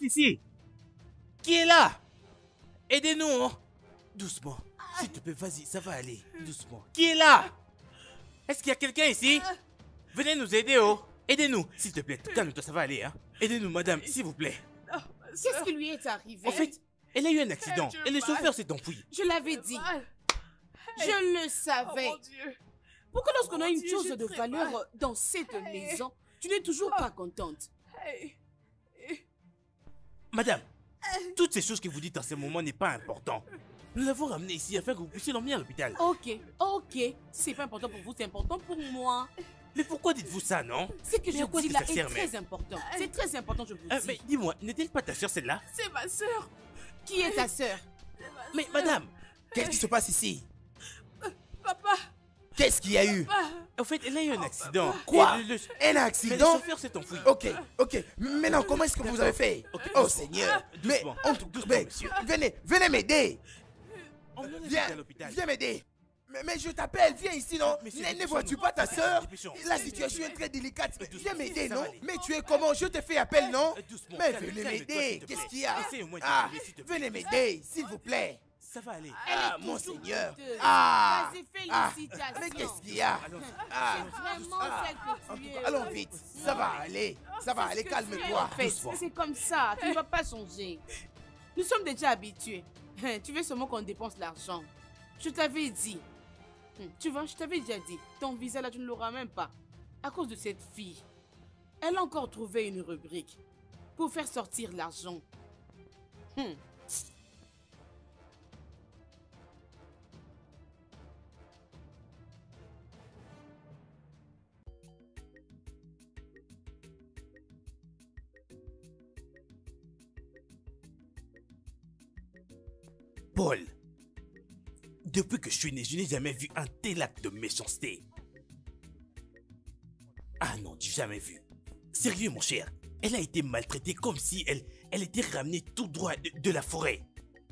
ici? Qui est là? Aidez-nous, hein? Doucement. S'il te plaît, vas-y, ça va aller. Doucement. Qui est là? Est-ce qu'il y a quelqu'un ici? Venez nous aider, oh. Aidez-nous, s'il te plaît. Calme-toi, ça va aller, hein? Aidez-nous, madame, s'il vous plaît. Qu'est-ce qui lui est arrivé? En fait, elle a eu un accident et le chauffeur s'est enfui. Je l'avais dit. Je le savais. Oh mon Dieu. Pourquoi lorsqu'on a Oh mon une Dieu, chose j'ai de très valeur mal. dans cette maison, tu n'es toujours pas contente? Hey. Madame, toutes ces choses que vous dites en ce moment n'est pas important. Nous l'avons ramené ici afin que vous puissiez l'emmener à l'hôpital. Ok. C'est pas important pour vous, c'est important pour moi. Mais pourquoi dites-vous ça, non? Ce que Mais je à quoi dis est-ce là que ça est sert, mec? très important. C'est très important, je vous dis. Mais dis-moi, n'est-elle pas ta soeur celle-là? C'est ma soeur. Qui est ta sœur? Mais madame, Qu'est-ce qui se passe ici? Papa. Qu'est-ce qu'il y a eu? en fait, elle a eu un accident. Quoi? Et Un mais le accident? chauffeur s'est enfui. Ok. Maintenant, comment est-ce que vous avez fait? Ok, Oh doucement. Seigneur. Doucement. Doucement, Mais, monsieur. venez m'aider. Emmenez-la Viens, à l'hôpital. viens m'aider. Mais je t'appelle, viens ici, non? Monsieur, Ne dépêchons-nous. vois-tu pas ta soeur? Dépêchons. La situation est très délicate. Doucement. Viens m'aider, Ça non? va aller. Mais tu es comment? Je te fais appel, non? Doucement. Mais calme- venez calme-toi, m'aider. s'il te Qu'est-ce plaît. qu'il y a? Essaye au moins de Ah, t'aider, s'il te plaît. venez m'aider, s'il vous plaît. Ça va aller. Ah, Elle est mon toujours Seigneur. douteuse. Ah, Vas-y, ah. félicitations. Mais qu'est-ce qu'il y a? Allons-y. Ah, C'est vraiment ah. celle que En tu tout es. cas, allons vite. Ça va aller. Ça va aller, calme-toi. En fait, Doucement. c'est comme ça, tu ne vas pas changer. Nous sommes déjà habitués. Tu veux seulement qu'on dépense l'argent. Je t'avais dit. Tu vois, je t'avais déjà dit. Ton visa là, tu ne l'auras même pas. À cause de cette fille. Elle a encore trouvé une rubrique pour faire sortir l'argent. Paul, depuis que je suis né, je n'ai jamais vu un tel acte de méchanceté. Ah non, j'ai jamais vu. Sérieux, mon cher, elle a été maltraitée comme si elle était ramenée tout droit de la forêt.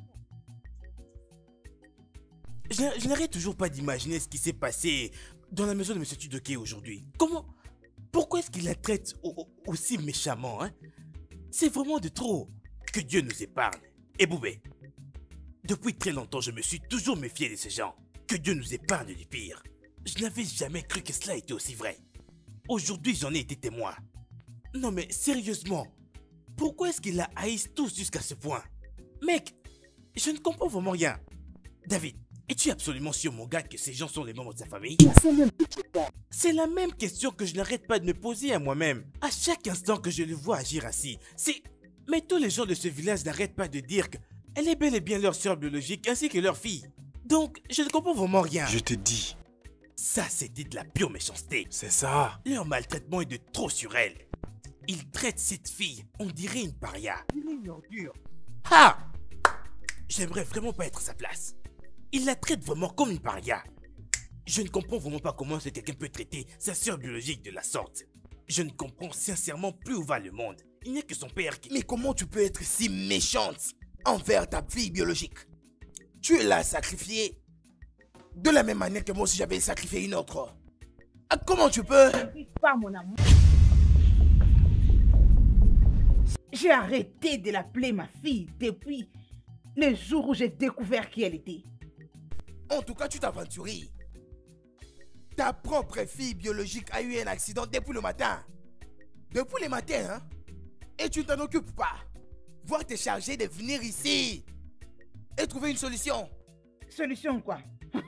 Je n'arrête toujours pas d'imaginer ce qui s'est passé dans la maison de M. Tudoke aujourd'hui. Pourquoi est-ce qu'il la traite aussi méchamment, hein? C'est vraiment de trop. Que Dieu nous épargne. Et Boubé, depuis très longtemps, je me suis toujours méfié de ces gens. Que Dieu nous épargne du pire. Je n'avais jamais cru que cela était aussi vrai. Aujourd'hui, j'en ai été témoin. Non mais sérieusement, pourquoi est-ce qu'ils la haïssent tous jusqu'à ce point? Mec, je ne comprends vraiment rien. David, es-tu absolument sûr, mon gars, que ces gens sont les membres de sa famille? C'est la même question que je n'arrête pas de me poser à moi-même. À chaque instant que je le vois agir ainsi, Mais tous les gens de ce village n'arrêtent pas de dire qu'elle est bel et bien leur sœur biologique ainsi que leur fille. Donc, je ne comprends vraiment rien. Je te dis. Ça, c'était de la pure méchanceté. C'est ça. Leur maltraitement est de trop sur elle. Ils traitent cette fille, on dirait une paria. Une ordure. Ah! J'aimerais vraiment pas être à sa place. Ils la traitent vraiment comme une paria. Je ne comprends vraiment pas comment quelqu'un peut traiter sa sœur biologique de la sorte. Je ne comprends sincèrement plus où va le monde. Il n'y a que son père qui... Mais comment tu peux être si méchante envers ta fille biologique? Tu l'as sacrifiée de la même manière que moi aussi j'avais sacrifié une autre. Ah, comment tu peux? Pas mon amour. J'ai arrêté de l'appeler ma fille depuis le jour où j'ai découvert qui elle était. En tout cas, tu t'aventuries. Ta propre fille biologique a eu un accident depuis le matin. Depuis le matin, hein? Et tu ne t'en occupes pas. Voir te charger de venir ici et trouver une solution. Solution quoi?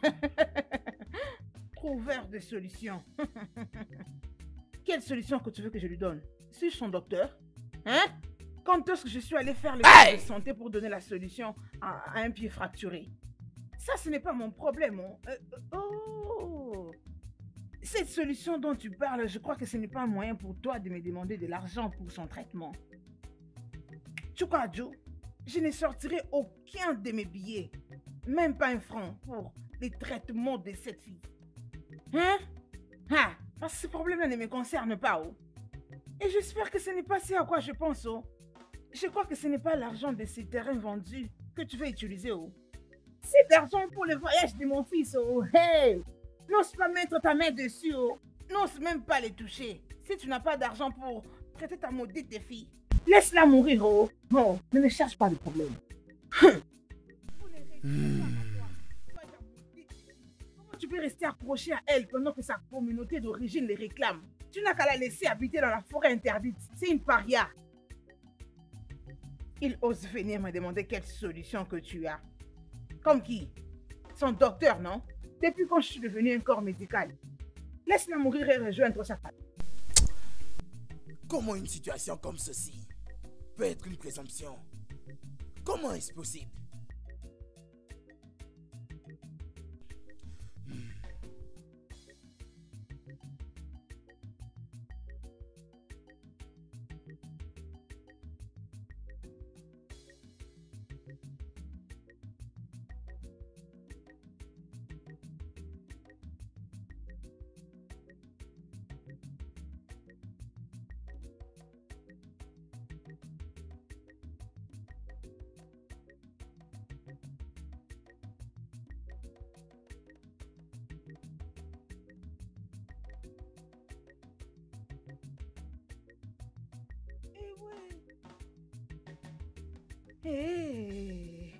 Trouveur de solution. Quelle solution que tu veux que je lui donne? Suis-je son docteur? Hein? Quand est-ce que je suis allé faire le test de santé pour donner la solution à un pied fracturé? Ça, ce n'est pas mon problème. Oh! Cette solution dont tu parles, je crois que ce n'est pas un moyen pour toi de me demander de l'argent pour son traitement. Tu crois, Joe? Je ne sortirai aucun de mes billets, même pas un franc, pour les traitements de cette fille. Hein? Ah, parce que ce problème-là ne me concerne pas, oh. Et j'espère que ce n'est pas ce à quoi je pense, oh. Je crois que ce n'est pas l'argent de ces terrains vendus que tu veux utiliser, oh. C'est l'argent pour le voyage de mon fils, oh. Hey! N'ose pas mettre ta main dessus, oh. N'ose même pas les toucher. Si tu n'as pas d'argent pour traiter ta maudite fille. Laisse-la mourir, oh. Non, ne me cherche pas de problème. Comment tu peux rester accroché à elle pendant que sa communauté d'origine les réclame? Tu n'as qu'à la laisser habiter dans la forêt interdite. C'est une paria. Il ose venir me demander quelle solution que tu as. Comme qui? Son docteur, non? Depuis quand je suis devenu un corps médical? Laisse-la mourir et rejoindre sa famille. Comment une situation comme ceci peut être une présomption? Comment est-ce possible? Hey.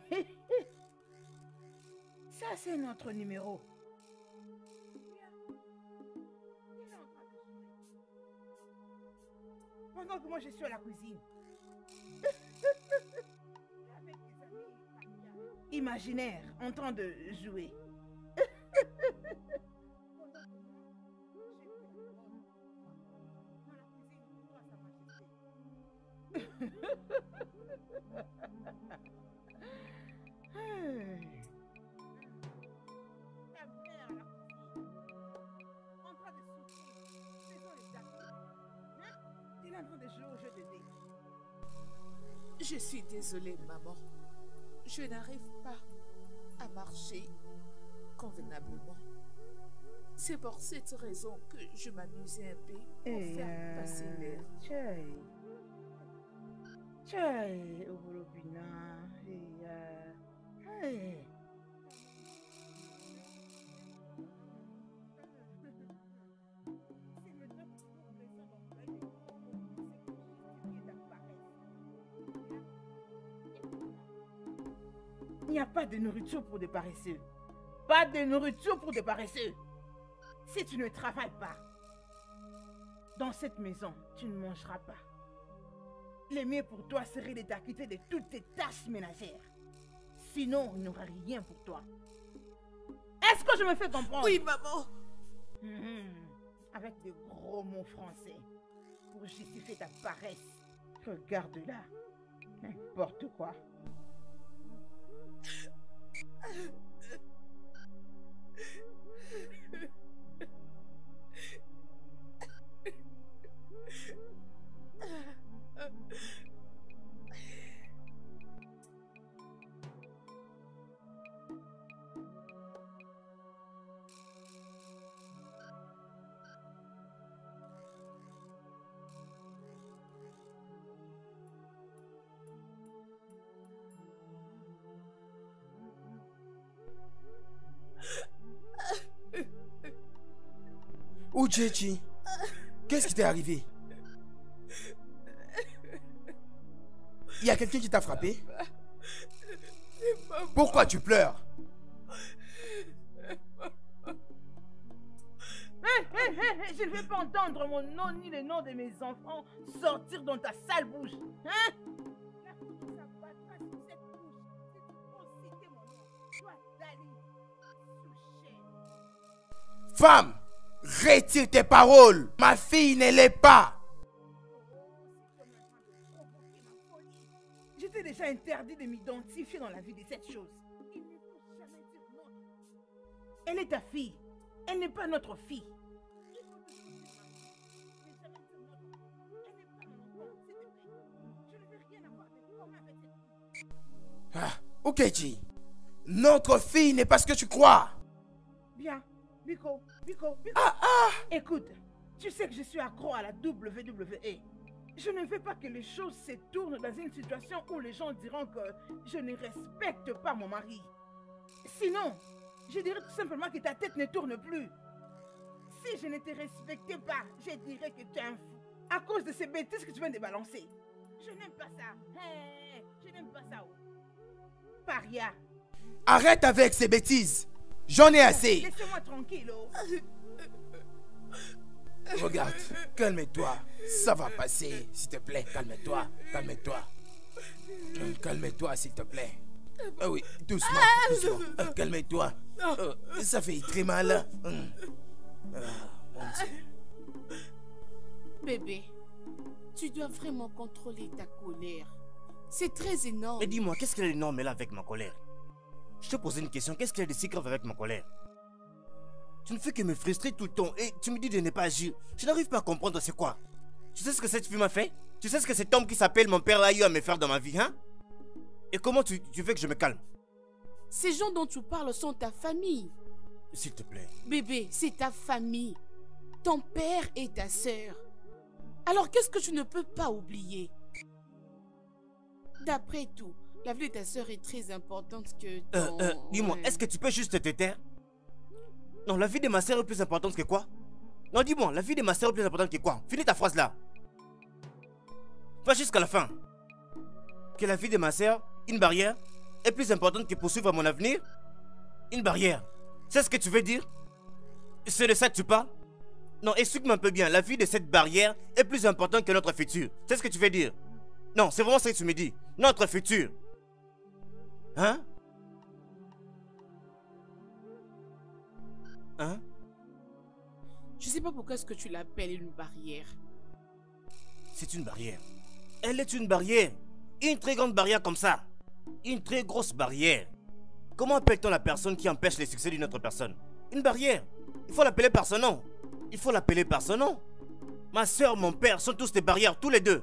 Ça, c'est notre numéro. Pendant que moi, je suis à la cuisine. Imaginaire, en train de jouer. Je suis désolée, maman. Je n'arrive pas à marcher convenablement. C'est pour cette raison que je m'amusais un peu pour faire passer l'air. Tchai, Obolopina. Il n'y a pas de nourriture pour des paresseux. Pas de nourriture pour des paresseux. Si tu ne travailles pas, dans cette maison, tu ne mangeras pas. Le mieux pour toi serait de t'acquitter de toutes tes tâches ménagères. Sinon, il n'y aura rien pour toi. Est-ce que je me fais comprendre? Oui, maman. Avec de gros mots français pour justifier ta paresse. Regarde-la. N'importe quoi. Uchechi, qu'est-ce qui t'est arrivé? Il y a quelqu'un qui t'a frappé? Pourquoi tu pleures? Je ne vais pas entendre mon nom ni le nom de mes enfants sortir dans ta sale bouche. Hein? La faute s'abattra sur cette bouche. Si tu citer mon nom, toi, Dali, Souché. Femme, retire tes paroles. Ma fille ne l'est pas. J'étais déjà interdit de m'identifier dans la vie de cette chose. Il ne faut jamais dire non. Elle est ta fille. Elle n'est pas notre fille. Ah, Uchechi, notre fille n'est pas ce que tu crois. Bien, Biko. Écoute, tu sais que je suis accro à la WWE. Je ne veux pas que les choses se tournent dans une situation où les gens diront que je ne respecte pas mon mari. Sinon, je dirais tout simplement que ta tête ne tourne plus. Si je ne te respectais pas, je dirais que tu es un fou. À cause de ces bêtises que tu viens de balancer. Je n'aime pas ça. Hey, je n'aime pas ça. Paria. Arrête avec ces bêtises. J'en ai assez. Laissez-moi tranquille. Regarde, calme-toi. Ça va passer, s'il te plaît. Calme-toi, calme-toi. Calme-toi, s'il te plaît. Ah oui, doucement, doucement. Calme-toi. Ça fait très mal. Mon Dieu. Bébé, tu dois vraiment contrôler ta colère. C'est très énorme. Mais dis-moi, qu'est-ce qu'il y a d'énorme là avec ma colère? Je te posais une question, qu'est-ce qu'il y a de si grave avec ma colère? Tu ne fais que me frustrer tout le temps et tu me dis de ne pas agir. Je n'arrive pas à comprendre c'est quoi. Tu sais ce que cette fille m'a fait? Tu sais ce que cet homme qui s'appelle mon père a eu à me faire dans ma vie, hein? Et comment tu veux que je me calme? Ces gens dont tu parles sont ta famille. S'il te plaît. Bébé, c'est ta famille. Ton père et ta sœur. Alors qu'est-ce que tu ne peux pas oublier? D'après tout, la vie de ta sœur est très importante que ton... Dis-moi, est-ce que tu peux juste te taire? Non, la vie de ma sœur est plus importante que quoi? Non, dis-moi, la vie de ma sœur est plus importante que quoi? Finis ta phrase là. Va jusqu'à la fin. Que la vie de ma sœur, une barrière, est plus importante que poursuivre mon avenir? Une barrière. C'est ce que tu veux dire? C'est de ça que tu parles? Non, explique-moi un peu bien. La vie de cette barrière est plus importante que notre futur. C'est ce que tu veux dire? Non, c'est vraiment ça que tu me dis. Notre futur. Hein? Hein? Je sais pas pourquoi est-ce que tu l'appelles une barrière. C'est une barrière. Elle est une barrière. Une très grande barrière comme ça. Une très grosse barrière. Comment appelle-t-on la personne qui empêche le succès d'une autre personne? Une barrière. Il faut l'appeler par son nom. Il faut l'appeler par son nom. Ma soeur, mon père sont tous des barrières, tous les deux.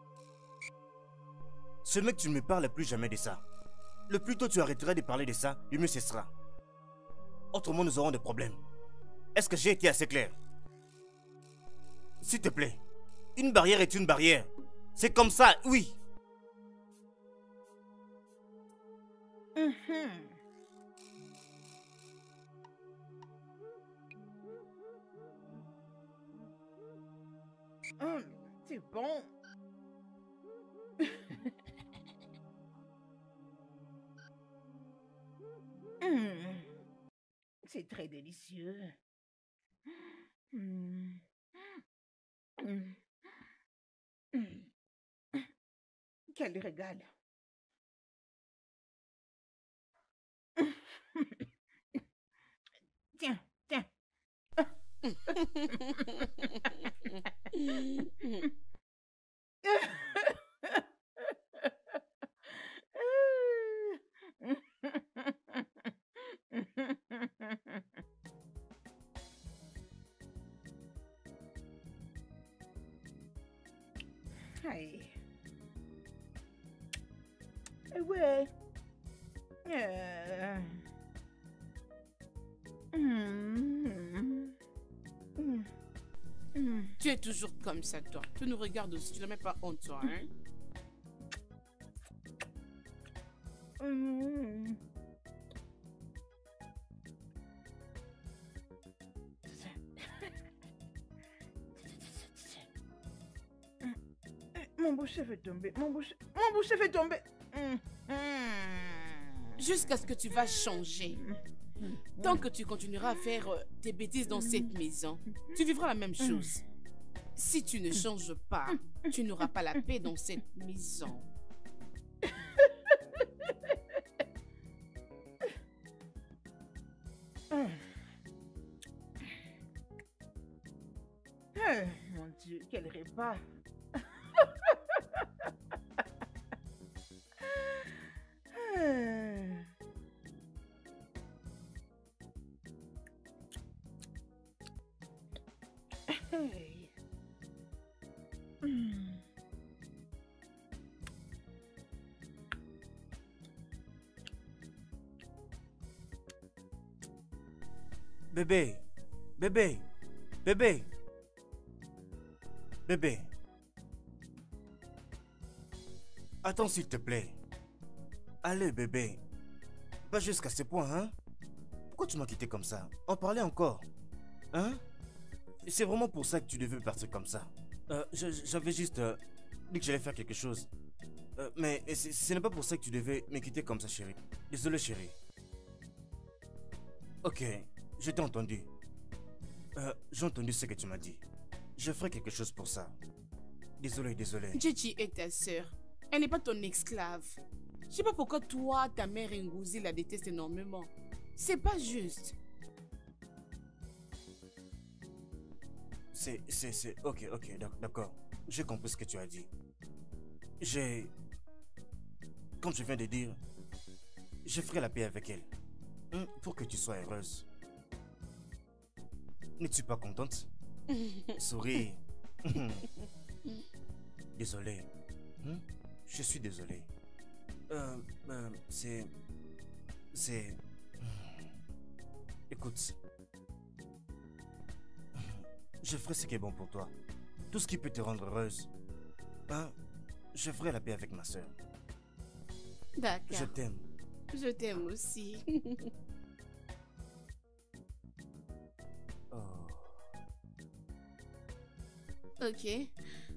Ce mec, tu ne me parles plus jamais de ça. Le plus tôt tu arrêteras de parler de ça, le mieux ce sera. Autrement, nous aurons des problèmes. Est-ce que j'ai été assez clair? S'il te plaît. Une barrière est une barrière. C'est comme ça, oui. C'est bon. C'est très délicieux. Quel régal. Tiens, tiens. Aïe. Eh ouais. Tu es toujours comme ça, toi. Tu nous regardes aussi. Tu n'as même pas honte, toi, hein? Mon boucher fait tomber. Mon boucher fait tomber. Jusqu'à ce que tu vas changer. Tant que tu continueras à faire tes bêtises dans cette maison, tu vivras la même chose. Si tu ne changes pas, tu n'auras pas la paix dans cette maison. Mon Dieu, quel repas. Hey. Bébé, bébé, bébé, bébé. Attends s'il te plaît. Allez bébé. Pas jusqu'à ce point, hein? Pourquoi tu m'as quitté comme ça? On parlait encore. Hein? C'est vraiment pour ça que tu devais partir comme ça. J'avais juste dit que j'allais faire quelque chose. Mais ce n'est pas pour ça que tu devais me quitter comme ça, chérie. Désolé, chérie. Ok, je t'ai entendu. J'ai entendu ce que tu m'as dit. Je ferai quelque chose pour ça. Désolé, désolé. Gigi est ta sœur. Elle n'est pas ton esclave. Je sais pas pourquoi toi, ta mère Ngozi la déteste énormément. C'est pas juste. Ok, d'accord. J'ai compris ce que tu as dit. Comme je viens de dire, je ferai la paix avec elle. Pour que tu sois heureuse. N'es-tu pas contente? Souris. Désolé. Je suis désolé. Écoute. Je ferai ce qui est bon pour toi. Tout ce qui peut te rendre heureuse. Je ferai la paix avec ma soeur. D'accord. Je t'aime. Je t'aime aussi. Oh. Ok.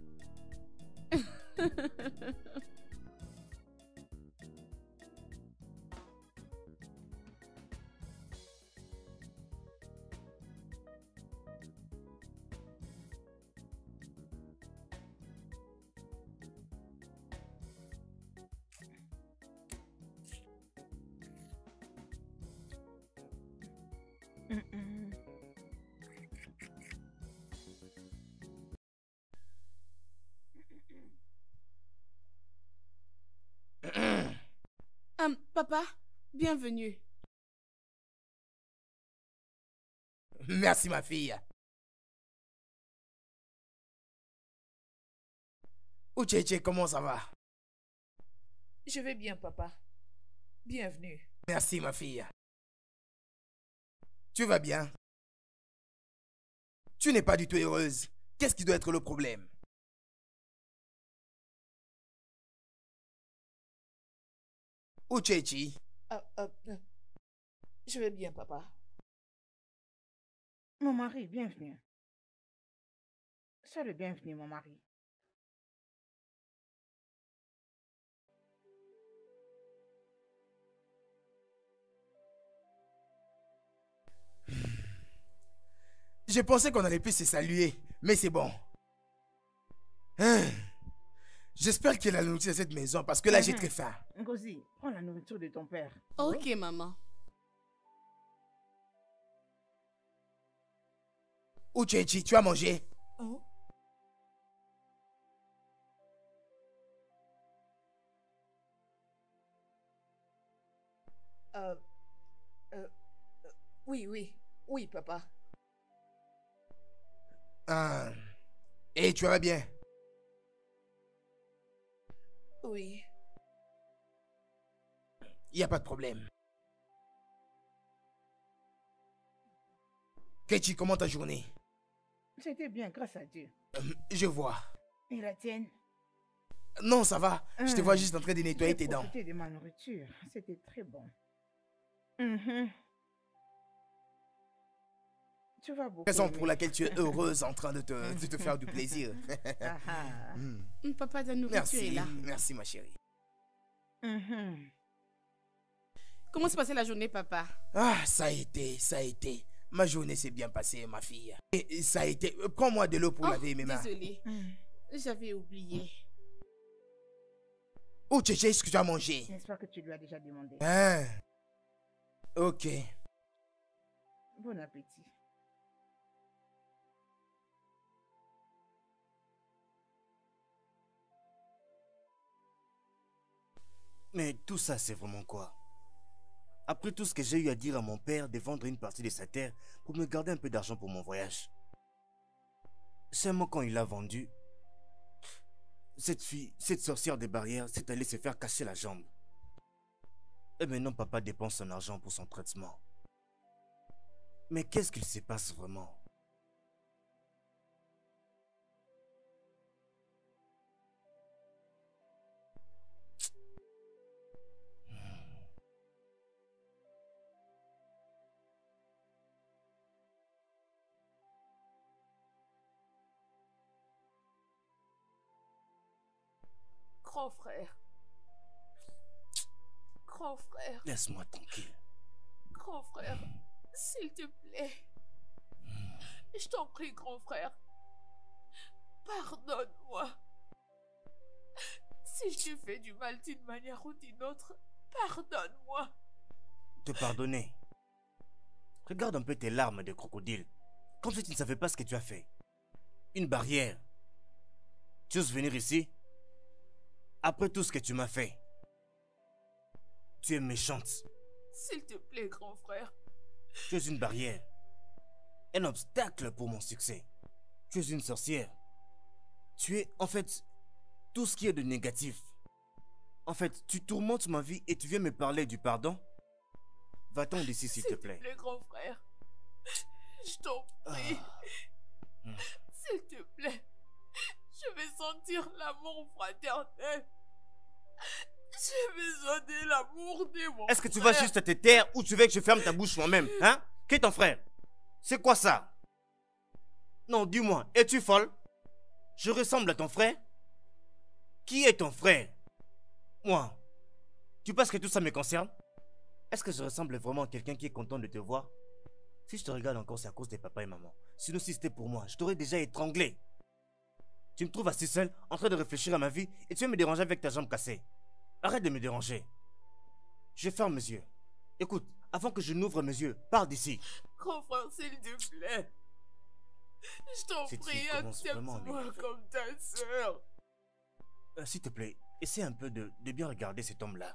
Papa, bienvenue. Merci, ma fille. Ucheche, comment ça va? Je vais bien, papa. Bienvenue. Merci, ma fille. Tu vas bien? Tu n'es pas du tout heureuse. Qu'est-ce qui doit être le problème? Uchechi. Je vais bien, papa. Mon mari, bienvenue. Sois le bienvenu, mon mari. Je pensais qu'on allait plus se saluer, mais c'est bon. J'espère qu'il a la nourriture à cette maison parce que là j'ai très faim. Ngozi, prends la nourriture de ton père. Ok, maman. Uchechi, tu as mangé? Oh. Oui, papa. Et tu vas bien? Oui. Il n'y a pas de problème. Kechi, comment ta journée? C'était bien, grâce à Dieu. Je vois. Et la tienne? Non, ça va. Je te vois juste en train de nettoyer tes dents. J'ai profité de ma nourriture. C'était très bon. Tu vas beaucoup. Raison pour laquelle tu es heureuse en train de te faire du plaisir. Papa, ta nourriture est Merci, là. merci ma chérie. Comment s'est passée la journée, papa? Ça a été. Ma journée s'est bien passée, ma fille. Et ça a été... Prends-moi de l'eau pour laver mes mains. Désolée. J'avais oublié. Oh, Tchétché, est-ce que tu as mangé? J'espère que tu lui as déjà demandé. Ok. Bon appétit. Mais tout ça, c'est vraiment quoi? Après tout ce que j'ai eu à dire à mon père de vendre une partie de sa terre pour me garder un peu d'argent pour mon voyage. Seulement quand il l'a vendu, cette fille, cette sorcière des barrières s'est allée se faire casser la jambe. Et maintenant papa dépense son argent pour son traitement. Mais qu'est-ce qu'il se passe vraiment? Grand frère. Grand frère. Laisse-moi tranquille. Grand frère, s'il te plaît. Je t'en prie, grand frère. Pardonne-moi. Si je t'ai fait du mal d'une manière ou d'une autre, pardonne-moi. Te pardonner. Regarde un peu tes larmes de crocodile. Comme si tu ne savais pas ce que tu as fait. Une barrière. Tu oses venir ici? Après tout ce que tu m'as fait. Tu es méchante. S'il te plaît, grand frère. Tu es une barrière. Un obstacle pour mon succès. Tu es une sorcière. Tu es, en fait, tout ce qui est de négatif. En fait, tu tourmentes ma vie et tu viens me parler du pardon? Va-t'en d'ici, s'il te plaît. S'il te plaît, grand frère. Je t'en prie. S'il te plaît. Je vais sentir l'amour fraternel. J'ai besoin de l'amour de mon frère. Est-ce que tu vas juste te taire ou tu veux que je ferme ta bouche moi-même? Hein? Qui est ton frère? C'est quoi ça? Non, dis-moi, es-tu folle? Je ressemble à ton frère? Qui est ton frère? Moi? Tu penses que tout ça me concerne? Est-ce que je ressemble vraiment à quelqu'un qui est content de te voir? Si je te regarde encore, c'est à cause de papa et maman. Sinon, si c'était pour moi, je t'aurais déjà étranglé. Tu me trouves assis seul, en train de réfléchir à ma vie, et tu viens me déranger avec ta jambe cassée. Arrête de me déranger. Je ferme mes yeux. Écoute, avant que je n'ouvre mes yeux, pars d'ici. Grand frère, s'il te plaît. Je t'en Cette prie, fille commence vraiment à accepte-moi m'énerver. comme ta sœur. S'il te plaît, essaie un peu de bien regarder cet homme-là.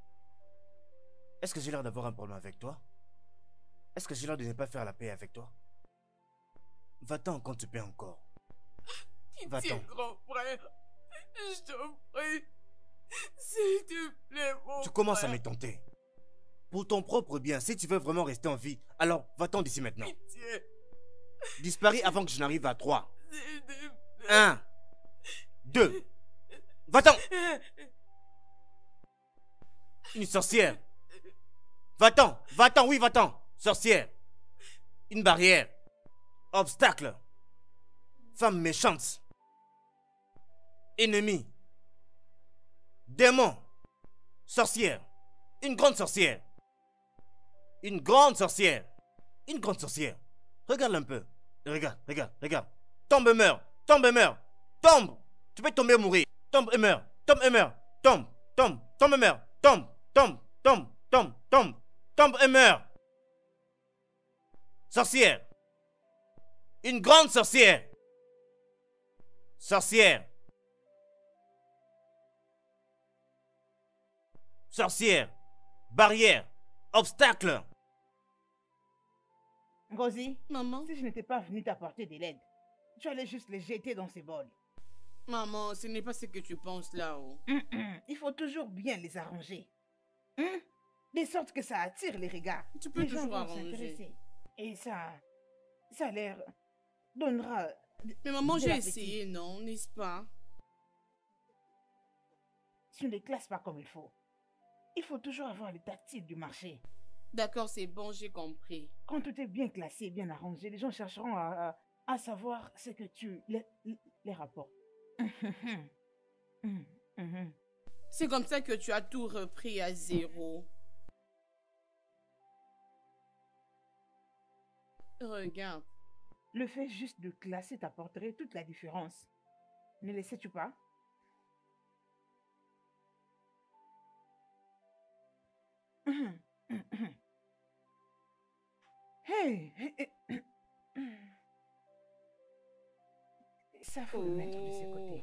Est-ce que j'ai l'air d'avoir un problème avec toi? Est-ce que j'ai l'air de ne pas faire la paix avec toi? Va-t'en quand tu peux encore. Pitié, Va-t'en. grand frère. Je t'en prie. S'il te plaît, mon Tu commences à frère. me tenter. Pour ton propre bien, si tu veux vraiment rester en vie, alors va-t'en d'ici maintenant. Pitié. Disparais avant que je n'arrive à 3. S'il te plaît. 1, 2. Va-t'en! Une sorcière. Va-t'en, va-t'en, oui, va-t'en. Sorcière. Une barrière. Obstacle. Femme méchante. Ennemi. Démon. Sorcière. Une grande sorcière. Une grande sorcière. Une grande sorcière. Regarde un peu. Regarde, regarde, regarde. Tombe et meurs. Tombe et meurs. Tombe. Tu peux tomber et mourir. Tombe et meurs. Tombe et meurs. Tombe. Tombe. Tombe et meurs. Tombe. Tombe. Tombe. Tombe. Tombe. Tombe et meurs. Sorcière. Une grande sorcière. Sorcière. Sorcière. Barrière. Obstacle. Ngozi, Maman, si je n'étais pas venue t'apporter de l'aide, tu allais juste les jeter dans ces bols. maman, ce n'est pas ce que tu penses là-haut. Il faut toujours bien les arranger. De sorte que ça attire les regards. Tu peux Les gens toujours vont arranger. s'intéresser. Et ça a l'air donnera... Mais maman, de j'ai l'appétit. essayé, non, n'est-ce pas? Tu ne les classes pas comme il faut. Il faut toujours avoir le tactile du marché. D'accord, c'est bon, j'ai compris. Quand tout est bien classé, bien arrangé, les gens chercheront à savoir ce que tu les rapportes. C'est comme ça que tu as tout repris à zéro. Regarde. Le fait juste de classer t'apporterait toute la différence. Ne le sais-tu pas? Hey! Ça faut le mettre de ce côté.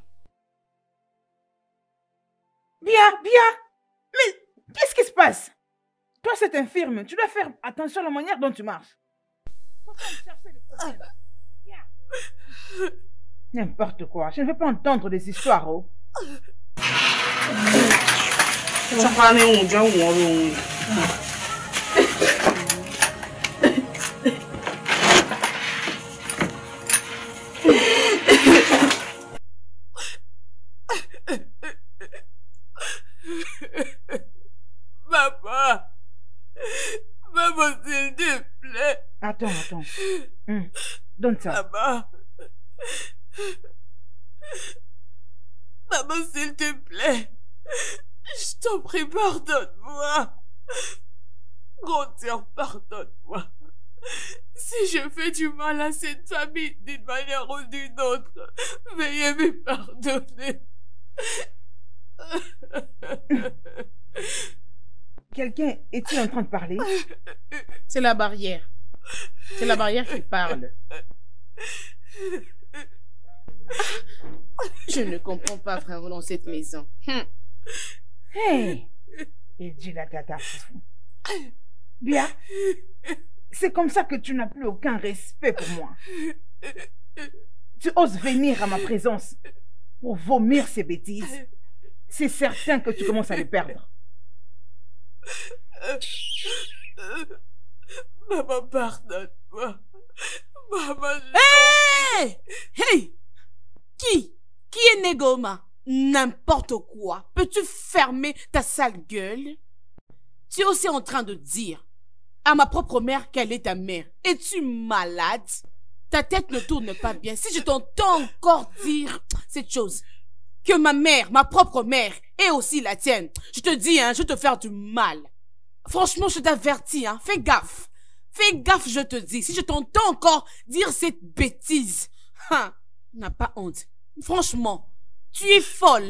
Bien, bien! Mais qu'est-ce qui se passe? Toi, c'est infirme. Tu dois faire attention à la manière dont tu marches. Faut pas me chercher le problème. Viens. N'importe quoi. Je ne veux pas entendre des histoires, oh. Papa. Papa, s'il te plaît. Attends. Donne ça. Papa. Maman, s'il te plaît. Je t'en prie, pardonne-moi. Grand-Père, pardonne-moi. Si je fais du mal à cette famille d'une manière ou d'une autre, veuillez me pardonner. Quelqu'un est-il en train de parler? C'est la barrière. C'est la barrière qui parle. Je ne comprends pas vraiment dans cette maison. Hey! Il dit la tata foufou. Bien. C'est comme ça que tu n'as plus aucun respect pour moi. Tu oses venir à ma présence pour vomir ces bêtises. C'est certain que tu commences à les perdre. Maman, pardonne-moi. Maman, Hey! Hey! Qui est Négoma? N'importe quoi. Peux-tu fermer ta sale gueule? Tu es aussi en train de dire à ma propre mère qu'elle est ta mère. Es-tu malade? Ta tête ne tourne pas bien. Si je t'entends encore dire cette chose, que ma mère, ma propre mère, est aussi la tienne, je te dis, je vais te faire du mal. Franchement, je t'avertis, fais gaffe. Fais gaffe, je te dis. Si je t'entends encore dire cette bêtise, n'a pas honte. Franchement, tu es folle.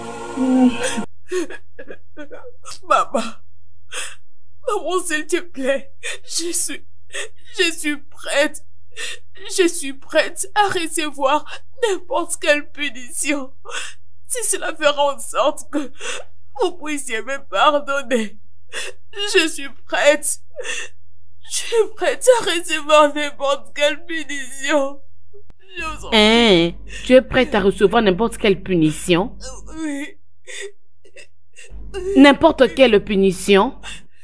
Maman, s'il te plaît, je suis prête. Je suis prête à recevoir n'importe quelle punition. Si cela fera en sorte que vous puissiez me pardonner. Je suis prête. Je suis prête à recevoir n'importe quelle punition. Tu es prête à recevoir n'importe quelle punition? Oui. N'importe quelle punition?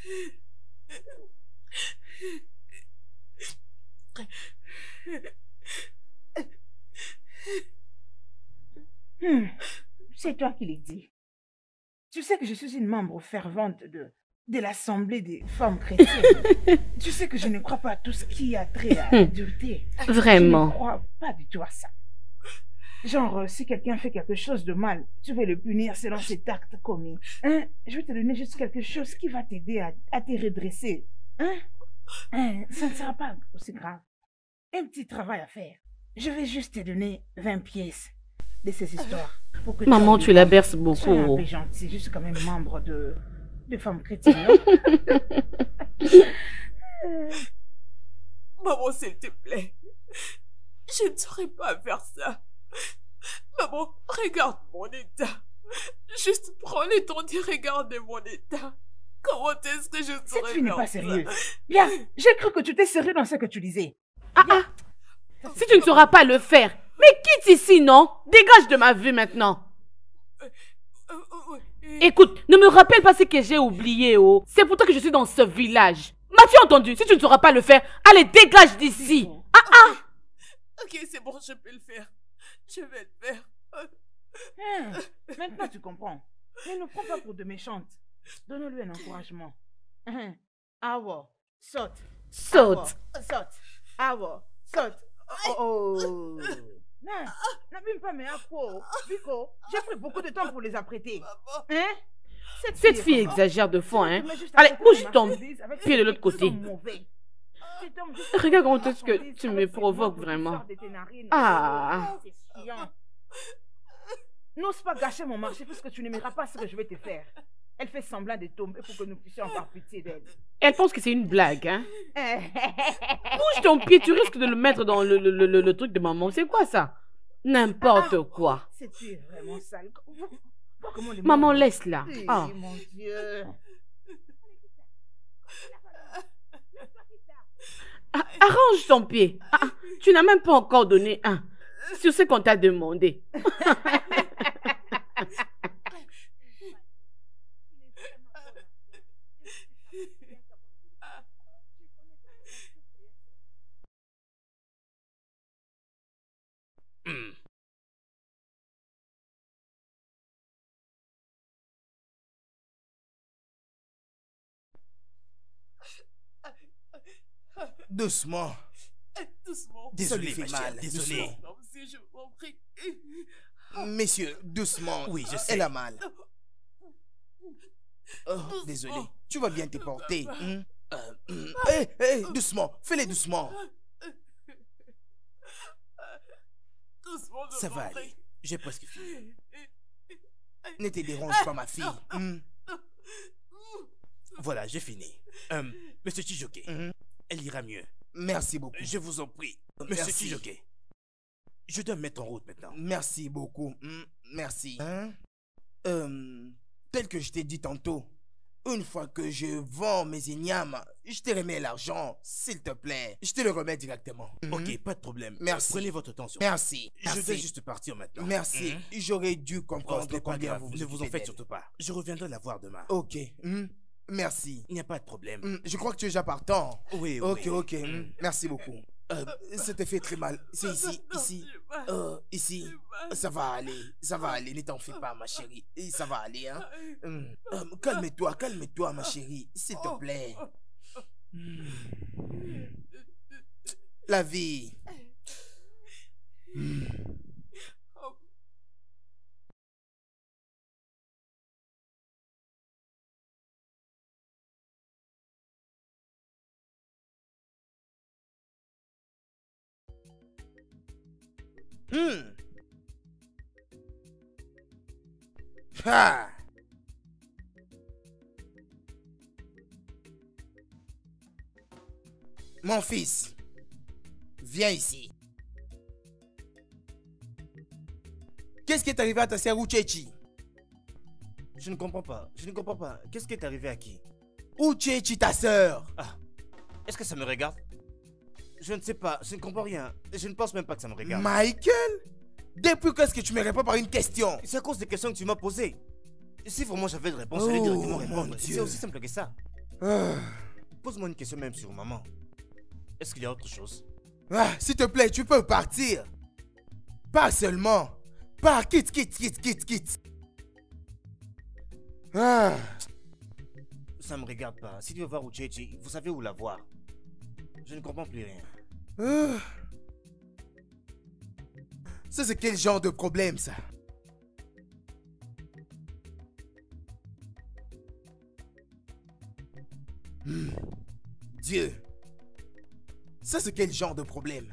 C'est toi qui l'as dit. Tu sais que je suis une membre fervente de l'Assemblée des femmes chrétiennes. Tu sais que je ne crois pas à tout ce qui a trait à la dureté. Vraiment? Je ne crois pas du tout à ça. Genre, si quelqu'un fait quelque chose de mal, tu veux le punir selon cet acte commis. Je vais te donner juste quelque chose qui va t'aider à te redresser. Ça ne sera pas aussi grave. Un petit travail à faire. Je vais juste te donner 20 pièces de ces histoires. Pour que Maman, tu la berces beaucoup. Sois un peu gentil, je suis quand même membre de femmes chrétiennes. Non? Maman, s'il te plaît. Je ne saurais pas faire ça. Maman, regarde mon état. Juste prends le temps de regarder mon état. Comment est-ce que je saurais Cette fille n'est faire pas ça? sérieuse. Bien, j'ai cru que tu étais sérieux dans ce que tu disais. Si tu ne sauras pas le faire, mais quitte ici, non? Dégage de ma vue maintenant. Écoute, ne me rappelle pas ce que j'ai oublié, oh. C'est pour toi que je suis dans ce village. M'as-tu entendu? Si tu ne sauras pas le faire, allez, dégage d'ici. Ok, c'est bon, je peux le faire. Je vais le faire. Maintenant tu comprends. Ne nous prends pas pour de méchantes. Donne-lui un encouragement. Awa, saute. Saute. Saute. Awa, saute. Oh. Non, n'abîme pas mes accros. Vico, j'ai pris beaucoup de temps pour les apprêter. Cette fille exagère de fond, Allez, bouge ton pied de l'autre côté. Regarde comment est-ce que tu me provoques vraiment. N'ose pas gâcher mon marché puisque tu n'aimeras pas ce que je vais te faire. Elle fait semblant de tomber pour que nous puissions avoir pitié d'elle. Elle pense que c'est une blague, Bouge ton pied, tu risques de le mettre dans le truc de maman. C'est quoi ça? N'importe quoi. C'était vraiment sale. Maman, laisse-la. Mon Dieu. Arrange ton pied. Tu n'as même pas encore donné un sur ce qu'on t'a demandé. Doucement. Doucement. Désolé, Ça lui fait ma mal, chérie, désolé. doucement. Non, si je m'en prie. Messieurs, doucement. Oui, je sais. Elle a mal. Oh, désolé. Tu vas bien te porter. Doucement. Fais-les doucement. Doucement, Ça va demandez. aller. J'ai presque fini. Ne te dérange pas, ma fille. Voilà, j'ai fini. Monsieur Chijoke, elle ira mieux. Merci beaucoup. Je vous en prie. Monsieur Merci. Chijoke, je dois me mettre en route maintenant. Merci beaucoup. Merci. Tel que je t'ai dit tantôt, une fois que je vends mes ignames, je te remets l'argent, s'il te plaît. Je te le remets directement. Ok, pas de problème. Merci. Prenez votre temps sur Merci. Je dois Merci. juste partir maintenant. Merci. J'aurais dû Oh, ce comprendre n'est pas combien grave. vous Ne vous en occupez faites d'elle. surtout pas. Je reviendrai la voir demain. Ok. Merci. Il n'y a pas de problème. Je crois que tu es déjà partant. Oui, Ok, oui. ok. Merci beaucoup. Ça te fait très mal. C'est ici, ici. Ici. Ça va aller. Ça va aller. Ne t'en fais pas, ma chérie. Ça va aller, hein. Calme-toi, calme-toi, ma chérie. S'il te plaît. La vie. Ah. Mon fils, viens ici. Qu'est-ce qui est arrivé à ta sœur Uchechi? Je ne comprends pas. Je ne comprends pas. Qu'est-ce qui est arrivé à qui? Uchechi, ta sœur. Est-ce que ça me regarde? Je ne sais pas. Je ne comprends rien. Je ne pense même pas que ça me regarde. Michael? Depuis quand est-ce que tu me réponds par une question? C'est à cause des questions que tu m'as posées. Si vraiment j'avais de réponse, Oh, j'allais directement mon répondre. Dieu. C'est aussi simple que ça. Ah. Pose-moi une question même sur maman. Est-ce qu'il y a autre chose? S'il te plaît, tu peux partir. Pas seulement. Pars, quitte. Ah. Ça me regarde pas. Si tu veux voir Uchechi, vous savez où la voir. Je ne comprends plus rien. Ah. Ça, c'est quel genre de problème, ça? Dieu. Ça, c'est quel genre de problème?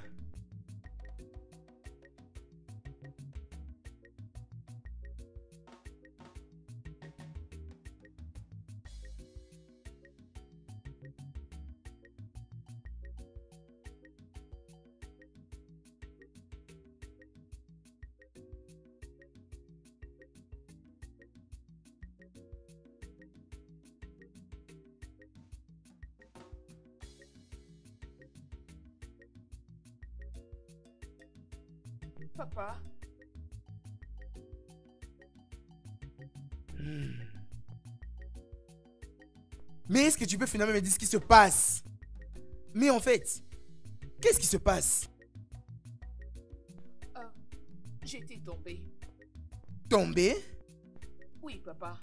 Papa, Mais est-ce que tu peux finalement me dire ce qui se passe? Mais en fait, qu'est-ce qui se passe? j'étais tombée. Tombé? Oui, papa.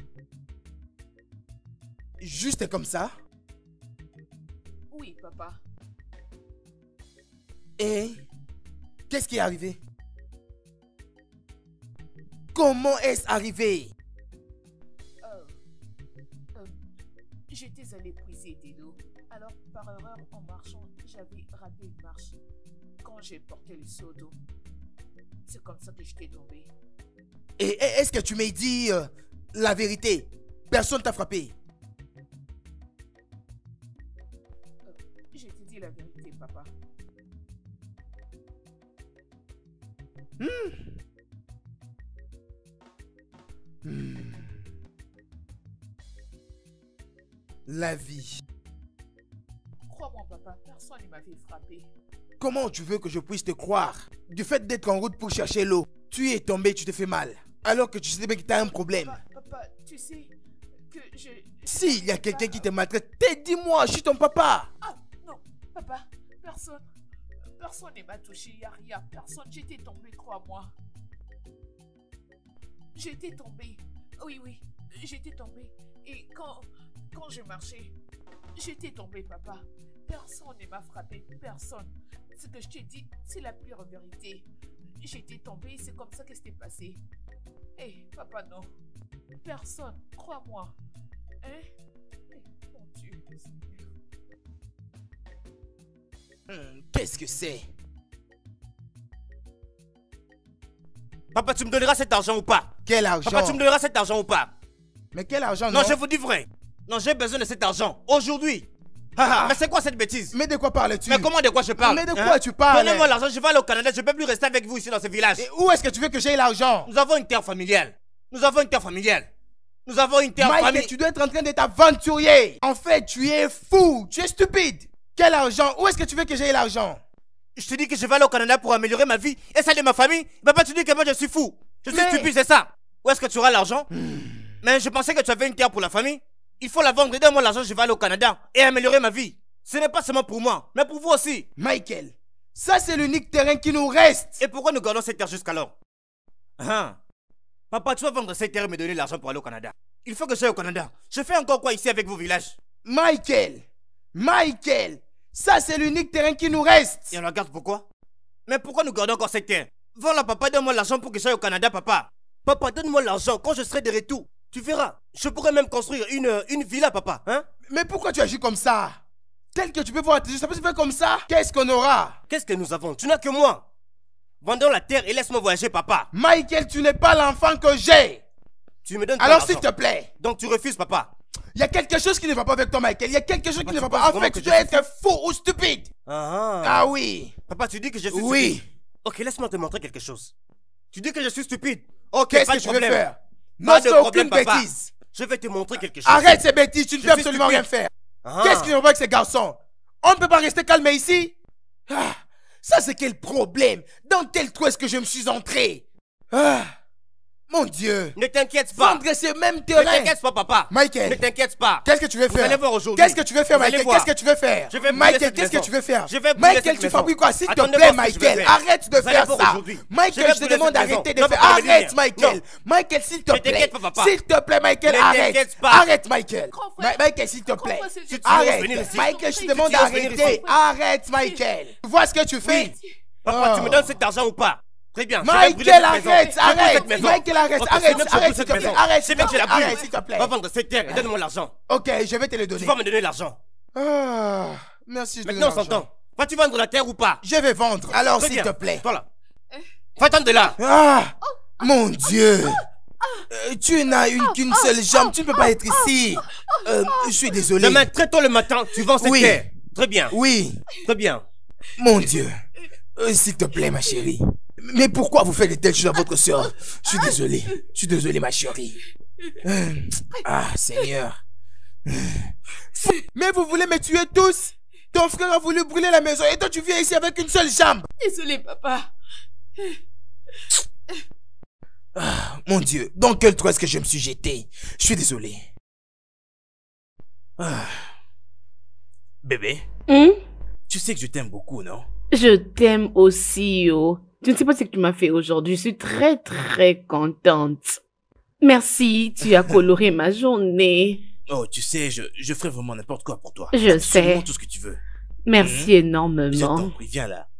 Juste comme ça? Oui, papa. Et qu'est-ce qui est arrivé? Comment est-ce arrivé? J'étais allée puiser de l'eau. Alors, par erreur, en marchant, j'avais raté une marche. Quand j'ai porté le seau d'eau, c'est comme ça que j'étais tombée. Et est-ce que tu m'as dit la vérité? Personne t'a frappé? Je t'ai dit la vérité, papa. La vie. Crois-moi, papa, personne ne m'avait frappé. Comment tu veux que je puisse te croire? Du fait d'être en route pour chercher l'eau, tu es tombé, tu te fais mal. Alors que tu sais bien que tu as un problème. Papa, tu sais que je... S'il y a quelqu'un qui te maltraite, dis-moi, je suis ton papa. Ah, non, papa, personne ne m'a touché, il n'y a rien, personne, j'étais tombée, crois-moi. J'étais tombée, oui, j'étais tombée. Et quand je marchais, j'étais tombée, papa. Personne ne m'a frappé, personne. Ce que je t'ai dit, c'est la pure vérité. j'étais tombée, c'est comme ça que c'était passé. Eh, papa, non. Personne, crois-moi. Hein? Eh, mon Dieu. Qu'est-ce que c'est? Papa, tu me donneras cet argent ou pas? Quel argent? Papa, tu me donneras cet argent ou pas? Mais quel argent, Non, je vous dis vrai. Non, j'ai besoin de cet argent. Aujourd'hui. Mais c'est quoi cette bêtise? Mais de quoi parles-tu? Mais comment de quoi je parle? Mais de quoi tu parles? Donnez-moi l'argent, je vais aller au Canada, je ne peux plus rester avec vous ici dans ce village. Et où est-ce que tu veux que j'aille l'argent? Nous avons une terre familiale. Nous avons une terre familiale. Nous avons une terre Mike, familiale. tu dois être en train de t'aventurer. En fait, tu es fou, tu es stupide. Quel argent? Où est-ce que tu veux que j'aille l'argent? Je te dis que je vais aller au Canada pour améliorer ma vie et celle de ma famille. Papa, tu dis que moi je suis fou. Je suis stupide, c'est ça. Où est-ce que tu auras l'argent? Mais je pensais que tu avais une terre pour la famille. Il faut la vendre et donne-moi l'argent, je vais aller au Canada et améliorer ma vie. Ce n'est pas seulement pour moi, mais pour vous aussi. Michael, ça c'est l'unique terrain qui nous reste. Et pourquoi nous gardons cette terre jusqu'alors? Papa, tu vas vendre cette terre et me donner l'argent pour aller au Canada. Il faut que j'aille au Canada. Je fais encore quoi ici avec vos villages? Michael, ça c'est l'unique terrain qui nous reste. Et on la garde pourquoi? Mais pourquoi nous gardons encore cette terre? Vends-la, papa, donne-moi l'argent pour que j'aille au Canada, papa. Papa, donne-moi l'argent quand je serai de retour. Tu verras, je pourrais même construire une villa, papa, hein? Mais pourquoi tu agis comme ça? Tel que tu peux voir, ça peut se faire comme ça? Qu'est-ce qu'on aura? Qu'est-ce que nous avons? Tu n'as que moi. Vendons la terre et laisse-moi voyager, papa. Michael, tu n'es pas l'enfant que j'ai. Tu me donnes pas Alors l'argent. s'il te plaît. Donc tu refuses, papa. Il y a quelque chose qui ne va pas avec toi, Michael. Il y a quelque chose qui ne va penses pas. En vraiment fait, que tu je dois suis être fou ou stupide. Ah oui. Papa, tu dis que je suis Oui. stupide. Ok, laisse-moi te montrer quelque chose. Tu dis que je suis stupide. Ok, Qu'est-ce pas que de tu veux problème. faire? Pas Ne de fais problème, aucune papa. bêtise. Je vais te montrer quelque chose. Arrête ces bêtises, tu ne Je peux suis absolument stupide. rien faire. Qu'est-ce qui ne va pas avec ces garçons? On ne peut pas rester calme ici? Ça c'est quel problème? Dans quel trou est-ce que je me suis entré? Mon Dieu. Ne t'inquiète pas. Vendre ce même Ne terrain. t'inquiète pas, papa. Michael. Ne t'inquiète pas. Qu'est-ce que tu veux Vous faire? allez voir aujourd'hui. Qu'est-ce que tu veux faire, Vous allez Michael? voir. Qu'est-ce que tu veux faire? Je vais brûler Michael, cette qu'est-ce que maison. tu veux faire? Je vais brûler Michael, cette tu maison. fabriques quoi? S'il te Attendez plaît, voir ce que je vais Michael, faire. arrête de Vous allez faire voir ça. aujourd'hui. Je Michael, vais je te brûler demande cette maison. d'arrêter de Non, faire. papa, ne Arrête, rien. Michael. Non. Michael, s'il te Ne plaît. t'inquiète pas, papa. S'il te plaît, Michael, Ne arrête. t'inquiète pas. Arrête, Michael. Grand frère. Michael, s'il te plaît. Grand frère, s'il te Si tu plaît. oses Arrête. venir ici. Michael, je te Si demande tu oses venir d'arrêter. ici. Arrête, Michael. Tu vois ce que tu fais? Papa, tu me Oh. donnes cet argent ou pas? Très bien. je vais brûler Michael, cette maison. arrête, Je brûle arrête. cette maison. Michael, arrête, Ok, arrête, c'est bien que je arrête, brûle s'il cette te plaît. maison. Arrête, C'est bien que je la brûle. arrête, s'il te plaît. Va vendre cette terre et donne-moi l'argent. Ok, je vais te le Tu donner. vas me donner l'argent. Merci, je te donne Maintenant, on l'argent. s'entend. Vas-tu vendre la terre ou pas? Je vais vendre. Alors, Très s'il bien. te plaît. Toi là. Va-t'en de là. Mon Dieu. Tu n'as qu'une seule jambe. Tu ne peux pas être ici. Je suis désolé. Demain, très tôt le matin, tu vends cette Oui. terre. Très bien. Oui. Très bien. Mon Dieu. S'il te plaît, ma chérie. Mais pourquoi vous faites de telles choses à votre soeur? Je suis désolé. Je suis désolé, ma chérie. Seigneur. Mais vous voulez me tuer tous? Ton frère a voulu brûler la maison et toi tu viens ici avec une seule jambe. Désolé, papa. Mon Dieu, dans quel trou est-ce que je me suis jeté? Je suis désolé. Bébé, Hum? tu sais que je t'aime beaucoup, non? Je t'aime aussi, oh. Tu ne sais pas ce que tu m'as fait aujourd'hui. Je suis très, très contente. Merci, tu as coloré ma journée. Oh, tu sais, je ferai vraiment n'importe quoi pour toi. Je Absolument sais. tout ce que tu veux. Merci Je t'en énormément. prie, viens là.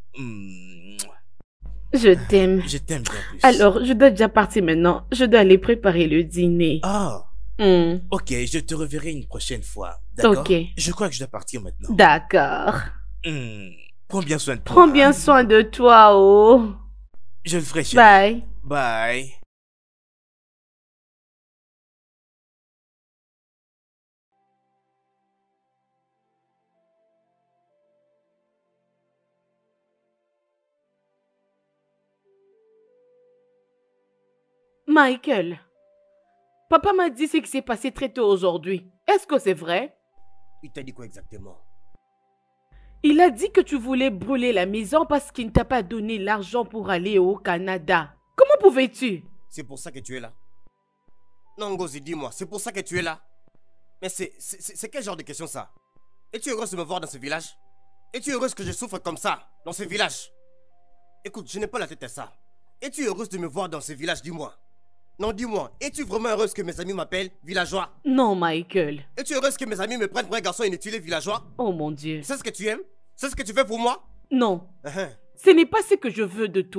Je t'aime. Je t'aime bien plus. Alors, je dois déjà partir maintenant. Je dois aller préparer le dîner. Ah, Hum. ok, je te reverrai une prochaine fois. D'accord? Ok. Je crois que je dois partir maintenant. D'accord. Prends bien soin de toi. Prends bien soin de toi, oh. Je le ferai, chérie. Bye. Bye. Michael, papa m'a dit ce qui s'est passé très tôt aujourd'hui. Est-ce que c'est vrai? Il t'a dit quoi exactement? Il a dit que tu voulais brûler la maison parce qu'il ne t'a pas donné l'argent pour aller au Canada. Comment pouvais-tu? C'est pour ça que tu es là? Non, Ngozi, dis-moi, c'est pour ça que tu es là? Mais c'est quel genre de question ça? Es-tu heureuse de me voir dans ce village? Es-tu heureuse que je souffre comme ça, dans ce village? Écoute, je n'ai pas la tête à ça. Es-tu heureuse de me voir dans ce village, dis-moi? Non, dis-moi, es-tu vraiment heureuse que mes amis m'appellent villageois? Non, Michael. Es-tu heureuse que mes amis me prennent pour un garçon inutile villageois? Oh mon Dieu. C'est ce que tu aimes? C'est ce que tu fais pour moi? Non, Uh-huh. ce n'est pas ce que je veux de toi.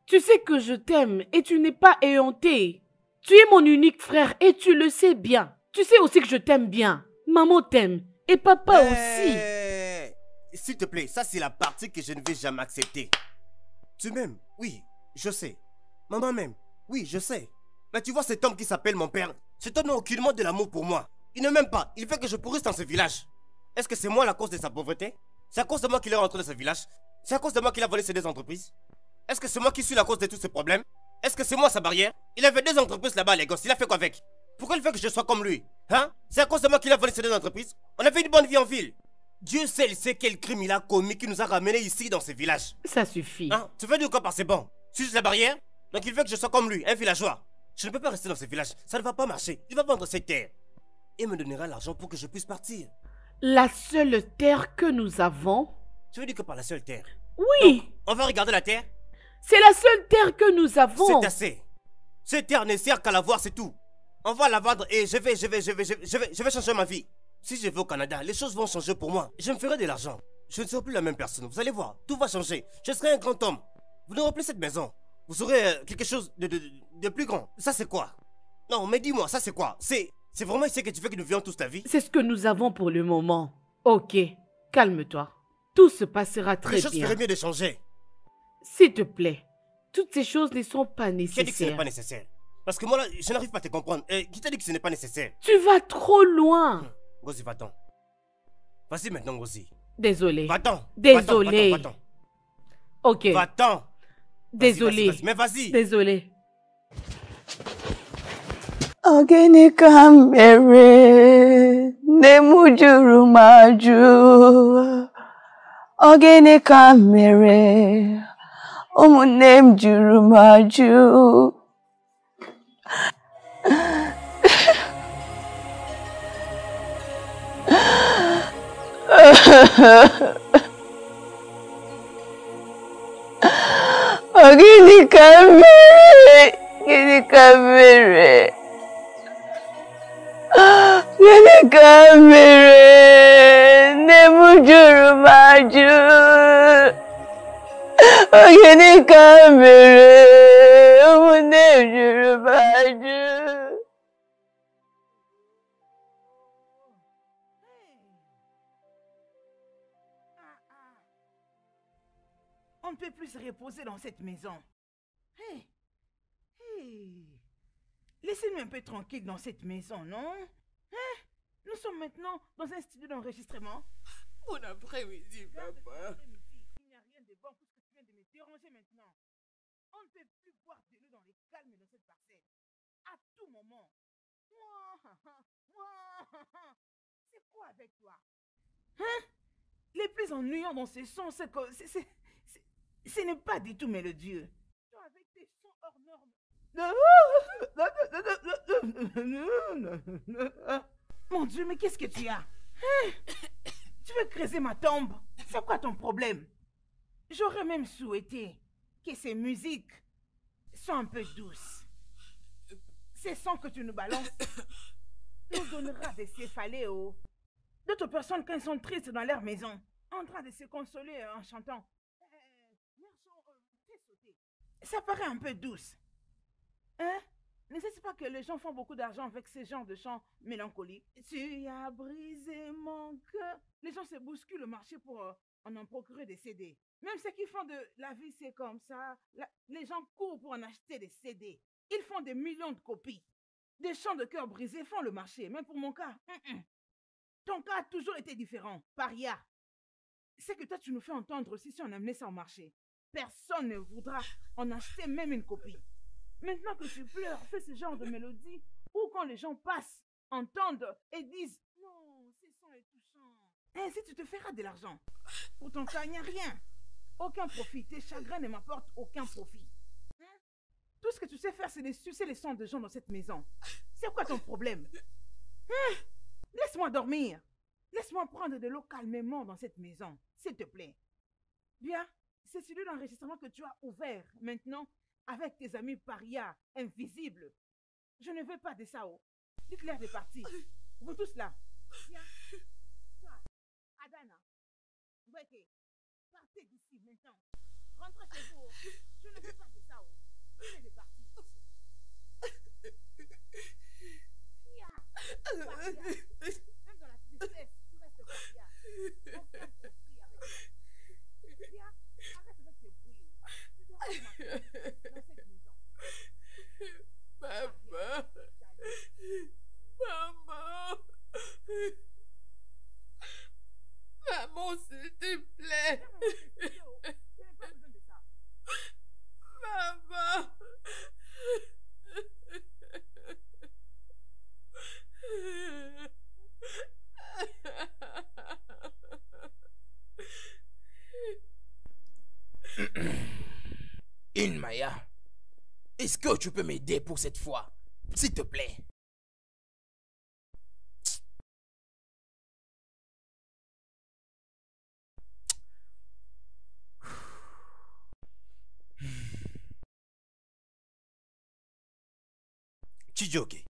Tu sais que je t'aime et tu n'es pas éhonté. Tu es mon unique frère et tu le sais bien. Tu sais aussi que je t'aime bien. Maman t'aime et papa aussi. S'il te plaît, ça c'est la partie que je ne vais jamais accepter. Tu m'aimes? Oui, je sais. Maman m'aime? Oui, je sais. Mais tu vois cet homme qui s'appelle mon père, cet homme n'a aucunement de l'amour pour moi. Il ne m'aime pas, il fait que je pourrisse dans ce village. Est-ce que c'est moi la cause de sa pauvreté? C'est à cause de moi qu'il est rentré dans ce village? C'est à cause de moi qu'il a volé ses 2 entreprises? Est-ce que c'est moi qui suis la cause de tous ces problèmes? Est-ce que c'est moi sa barrière? Il avait 2 entreprises là-bas, les gosses, il a fait quoi avec? Pourquoi il fait que je sois comme lui? Hein? C'est à cause de moi qu'il a volé ses 2 entreprises? On avait une bonne vie en ville. Dieu seul sait quel crime il a commis qui nous a ramenés ici dans ce village. Ça suffit. Hein? Tu veux dire quoi par c'est bon? Suis la barrière? Donc il veut que je sois comme lui, un villageois. Je ne peux pas rester dans ce village, ça ne va pas marcher. Il va vendre ses terres. Et me donnera l'argent pour que je puisse partir. La seule terre que nous avons? Tu veux dire que par la seule terre? Oui. Donc, on va regarder la terre? C'est la seule terre que nous avons. C'est assez. Cette terre ne sert qu'à la voir, c'est tout. On va la vendre et je vais changer ma vie. Si je vais au Canada, les choses vont changer pour moi. Je me ferai de l'argent. Je ne serai plus la même personne. Vous allez voir, tout va changer. Je serai un grand homme. Vous n'aurez plus cette maison. Vous aurez quelque chose de plus grand. Ça c'est quoi? Non, mais dis-moi, ça c'est quoi? C'est vraiment ici que tu veux que nous vivions toute la vie? C'est ce que nous avons pour le moment. Ok, calme-toi. Tout se passera très bien. Les choses feraient mieux de changer. S'il te plaît, toutes ces choses ne sont pas Qui a dit que ce n'est nécessaires. pas nécessaire? Parce que moi là, je n'arrive pas à te comprendre. Qui t'a dit que ce n'est pas nécessaire? Tu vas trop loin. Gozi, va-t'en. Vas-y maintenant, Gozi. Désolé. Va-t'en. Désolé. Va-t'en. Ok. Va-t'en. Désolé. Mais vas-y. Désolé. Ogene ka mere nne m juru m ajụ. Ogene ka mere ụmụnne m juru m ajụ. Ogene ka mere, gịnị ka mere? Gịnị ka mere nne m juru m ajụ? Gịnị ka mere ụmụnne m juru m ajụ? On ne peut plus se reposer dans cette maison. Hey, hey. Laissez-nous un peu tranquille dans cette maison, non? Hein? Nous sommes maintenant dans un studio d'enregistrement. Bon après-midi, papa. Il n'y a rien de bon pour que tu viens de me déranger maintenant. On ne peut plus boire de l'eau dans les calmes dans cette parcelle. À tout moment. C'est quoi avec toi? Hein? Les plus ennuyants dans ces sons, c'est que ce n'est pas du tout mélodieux. Toi, avec tes sons hors normes. Mon Dieu, mais qu'est-ce que tu as? Hein? Tu veux creuser ma tombe? C'est quoi ton problème? J'aurais même souhaité que ces musiques soient un peu douces. Ces sons que tu nous balances nous donnera des céphalées. D'autres personnes, quand elles sont tristes dans leur maison, en train de se consoler en chantant. Ça paraît un peu douce. Hein? Ne sais-tu pas que les gens font beaucoup d'argent avec ce genre de chants mélancoliques? Tu as brisé mon cœur. Les gens se bousculent le marché pour en procurer des CD. Même ceux qui font de la vie, c'est comme ça. Les gens courent pour en acheter des CD. Ils font des millions de copies. Des chants de cœur brisés font le marché. Même pour mon cas. Ton cas a toujours été différent. Paria. C'est que toi, tu nous fais entendre aussi si on amenait ça au marché. Personne ne voudra en acheter même une copie. Maintenant que tu pleures, fais ce genre de mélodie où quand les gens passent, entendent et disent « Non, ce son est touchant ». Ainsi, tu te feras de l'argent. Pour ton cas, il n'y a rien. Aucun profit. Tes chagrins ne m'apportent aucun profit. Hein? Tout ce que tu sais faire, c'est de sucer les sons de gens dans cette maison. C'est quoi ton problème? Hein? Laisse-moi dormir. Laisse-moi prendre de l'eau calmement dans cette maison, s'il te plaît. Bien, c'est celui d'enregistrement que tu as ouvert maintenant avec tes amis parias, invisibles. Je ne veux pas de ça. Dites-leur de partir. Vous tous là. Viens. Toi, Adana. Weke. Partez d'ici maintenant. Rentrez chez vous. Je ne veux pas de ça. Il est parti. Même dans la tristesse, tu restes confiant. Aucun conflit avec toi. Viens, arrête avec tes bruits. Tu dois pas dans cette maison. Maman. Maman. Maman, s'il te plaît. Je n'ai pas besoin de ça. Maman. Maya, est-ce que tu peux m'aider pour cette fois? S'il te plaît. Chijioke.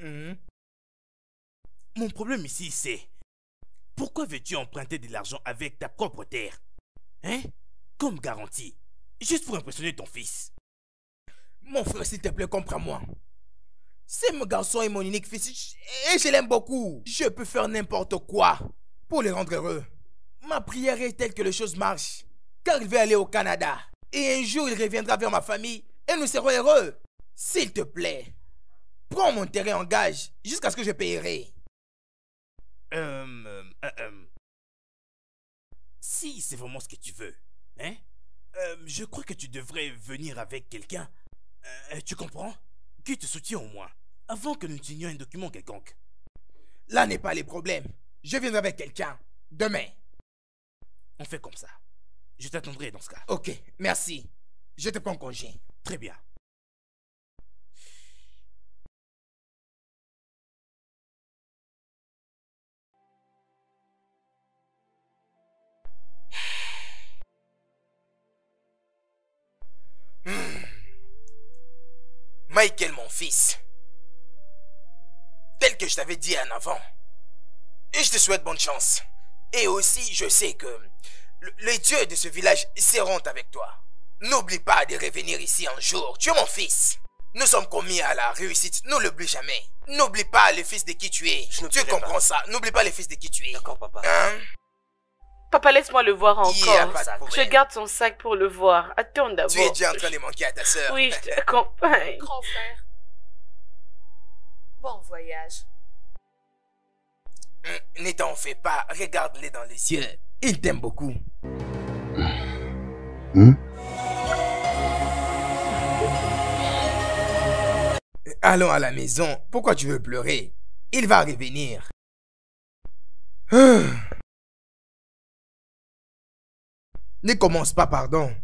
Mon problème ici, c'est... Pourquoi veux-tu emprunter de l'argent avec ta propre terre? Hein? Comme garantie. Juste pour impressionner ton fils. Mon frère, s'il te plaît, comprends-moi. C'est mon garçon et mon unique fils et je l'aime beaucoup. Je peux faire n'importe quoi pour les rendre heureux. Ma prière est telle que les choses marchent. Car il veut aller au Canada. Et un jour, il reviendra vers ma famille et nous serons heureux. S'il te plaît, prends mon terrain en gage jusqu'à ce que je payerai. Si c'est vraiment ce que tu veux, hein? Je crois que tu devrais venir avec quelqu'un. Tu comprends? Qui te soutient au moins, avant que nous signions un document quelconque. Là n'est pas les problèmes. Je viendrai avec quelqu'un demain. On fait comme ça. Je t'attendrai dans ce cas. Ok, merci. Je te prends congé. Très bien. Michael, mon fils. Tel que je t'avais dit en avant. Et je te souhaite bonne chance. Et aussi, je sais que les dieux de ce village seront avec toi. N'oublie pas de revenir ici un jour. Tu es mon fils. Nous sommes commis à la réussite. Ne l'oublie jamais. N'oublie pas le fils de qui tu es. Tu comprends ça. N'oublie pas le fils de qui tu es. D'accord, papa. Hein? Papa, laisse-moi le voir encore. Y a pas de Je problème. garde son sac pour le voir. Attends d'abord. Tu es déjà en train de manquer à ta sœur. Oui, je t'accompagne. Grand frère. Bon voyage. Ne t'en fais pas. Regarde-les dans les yeux. Il t'aime beaucoup. Allons à la maison. Pourquoi tu veux pleurer? Il va revenir. Ne commence pas, pardon.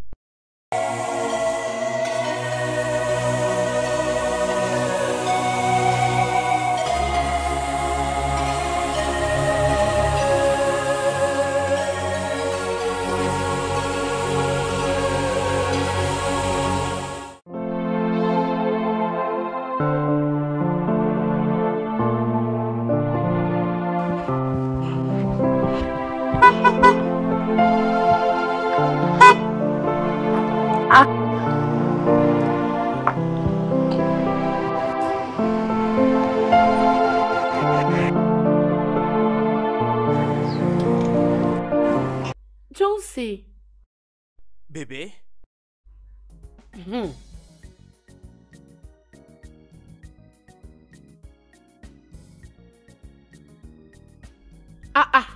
Jonesy. Bébé, Ah.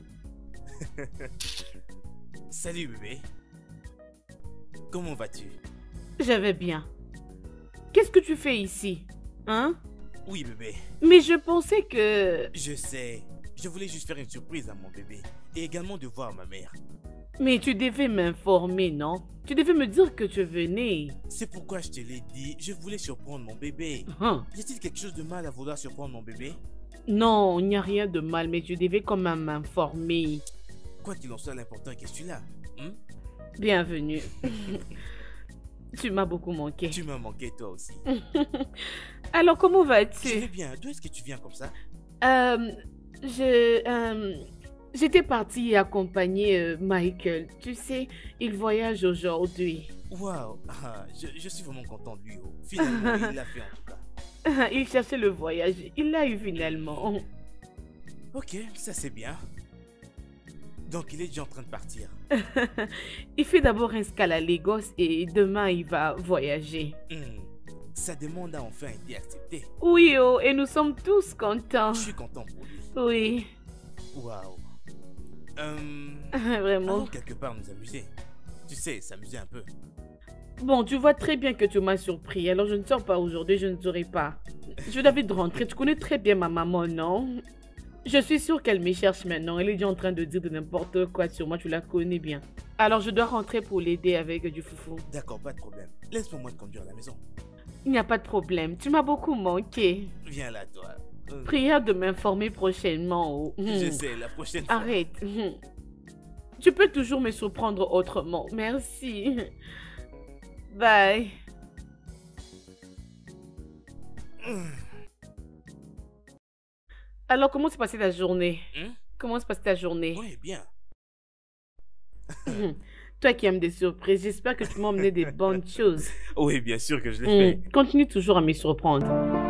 salut bébé. Comment vas-tu? Je vais bien. Qu'est-ce que tu fais ici? Hein? Oui bébé, Mais je pensais que... je sais. Je voulais juste faire une surprise à mon bébé. Et également de voir ma mère. Mais tu devais m'informer, non? Tu devais me dire que tu venais. C'est pourquoi je te l'ai dit. Je voulais surprendre mon bébé. Hein? Y a-t-il quelque chose de mal à vouloir surprendre mon bébé? Non, il n'y a rien de mal, mais tu devais quand même m'informer. Quoi qu'il en soit, l'important est que je suis là. Bienvenue. Tu m'as beaucoup manqué. Tu m'as manqué toi aussi. Alors, comment Je vais vas-tu? bien. D'où est-ce que tu viens comme ça? J'étais partie accompagner Michael. Tu sais, il voyage aujourd'hui. Waouh, je suis vraiment content de lui. Oh. Finalement, il l'a fait en tout cas. Il cherchait le voyage. Il l'a eu finalement. Ok, ça c'est bien. Donc il est déjà en train de partir. Il fait d'abord escale à Lagos et demain il va voyager. Sa demande a enfin été acceptée. Oui, oh, et nous sommes tous contents. Je suis content pour lui. Oui. Waouh. Vraiment. Allons quelque part nous amuser. Tu sais, s'amuser un peu. Bon, tu vois très bien que tu m'as surpris. Alors je ne sors pas aujourd'hui, je ne saurai pas. Je devais de rentrer. Tu connais très bien ma maman, non? Je suis sûre qu'elle me cherche maintenant. Elle est déjà en train de dire de n'importe quoi sur moi. Tu la connais bien. Alors je dois rentrer pour l'aider avec du foufou. D'accord, pas de problème. Laisse-moi te conduire à la maison. Il n'y a pas de problème. Tu m'as beaucoup manqué. Viens là, toi. Prière de m'informer prochainement. Oh. Je sais, la prochaine fois. Arrête. Tu peux toujours me surprendre autrement. Merci. Bye. Alors, comment s'est passée ta journée? Comment s'est passée ta journée? Oui, bien. Toi qui aimes des surprises, j'espère que tu m'as emmené des bonnes choses. Oui, bien sûr que je l'ai fait. Continue toujours à me surprendre.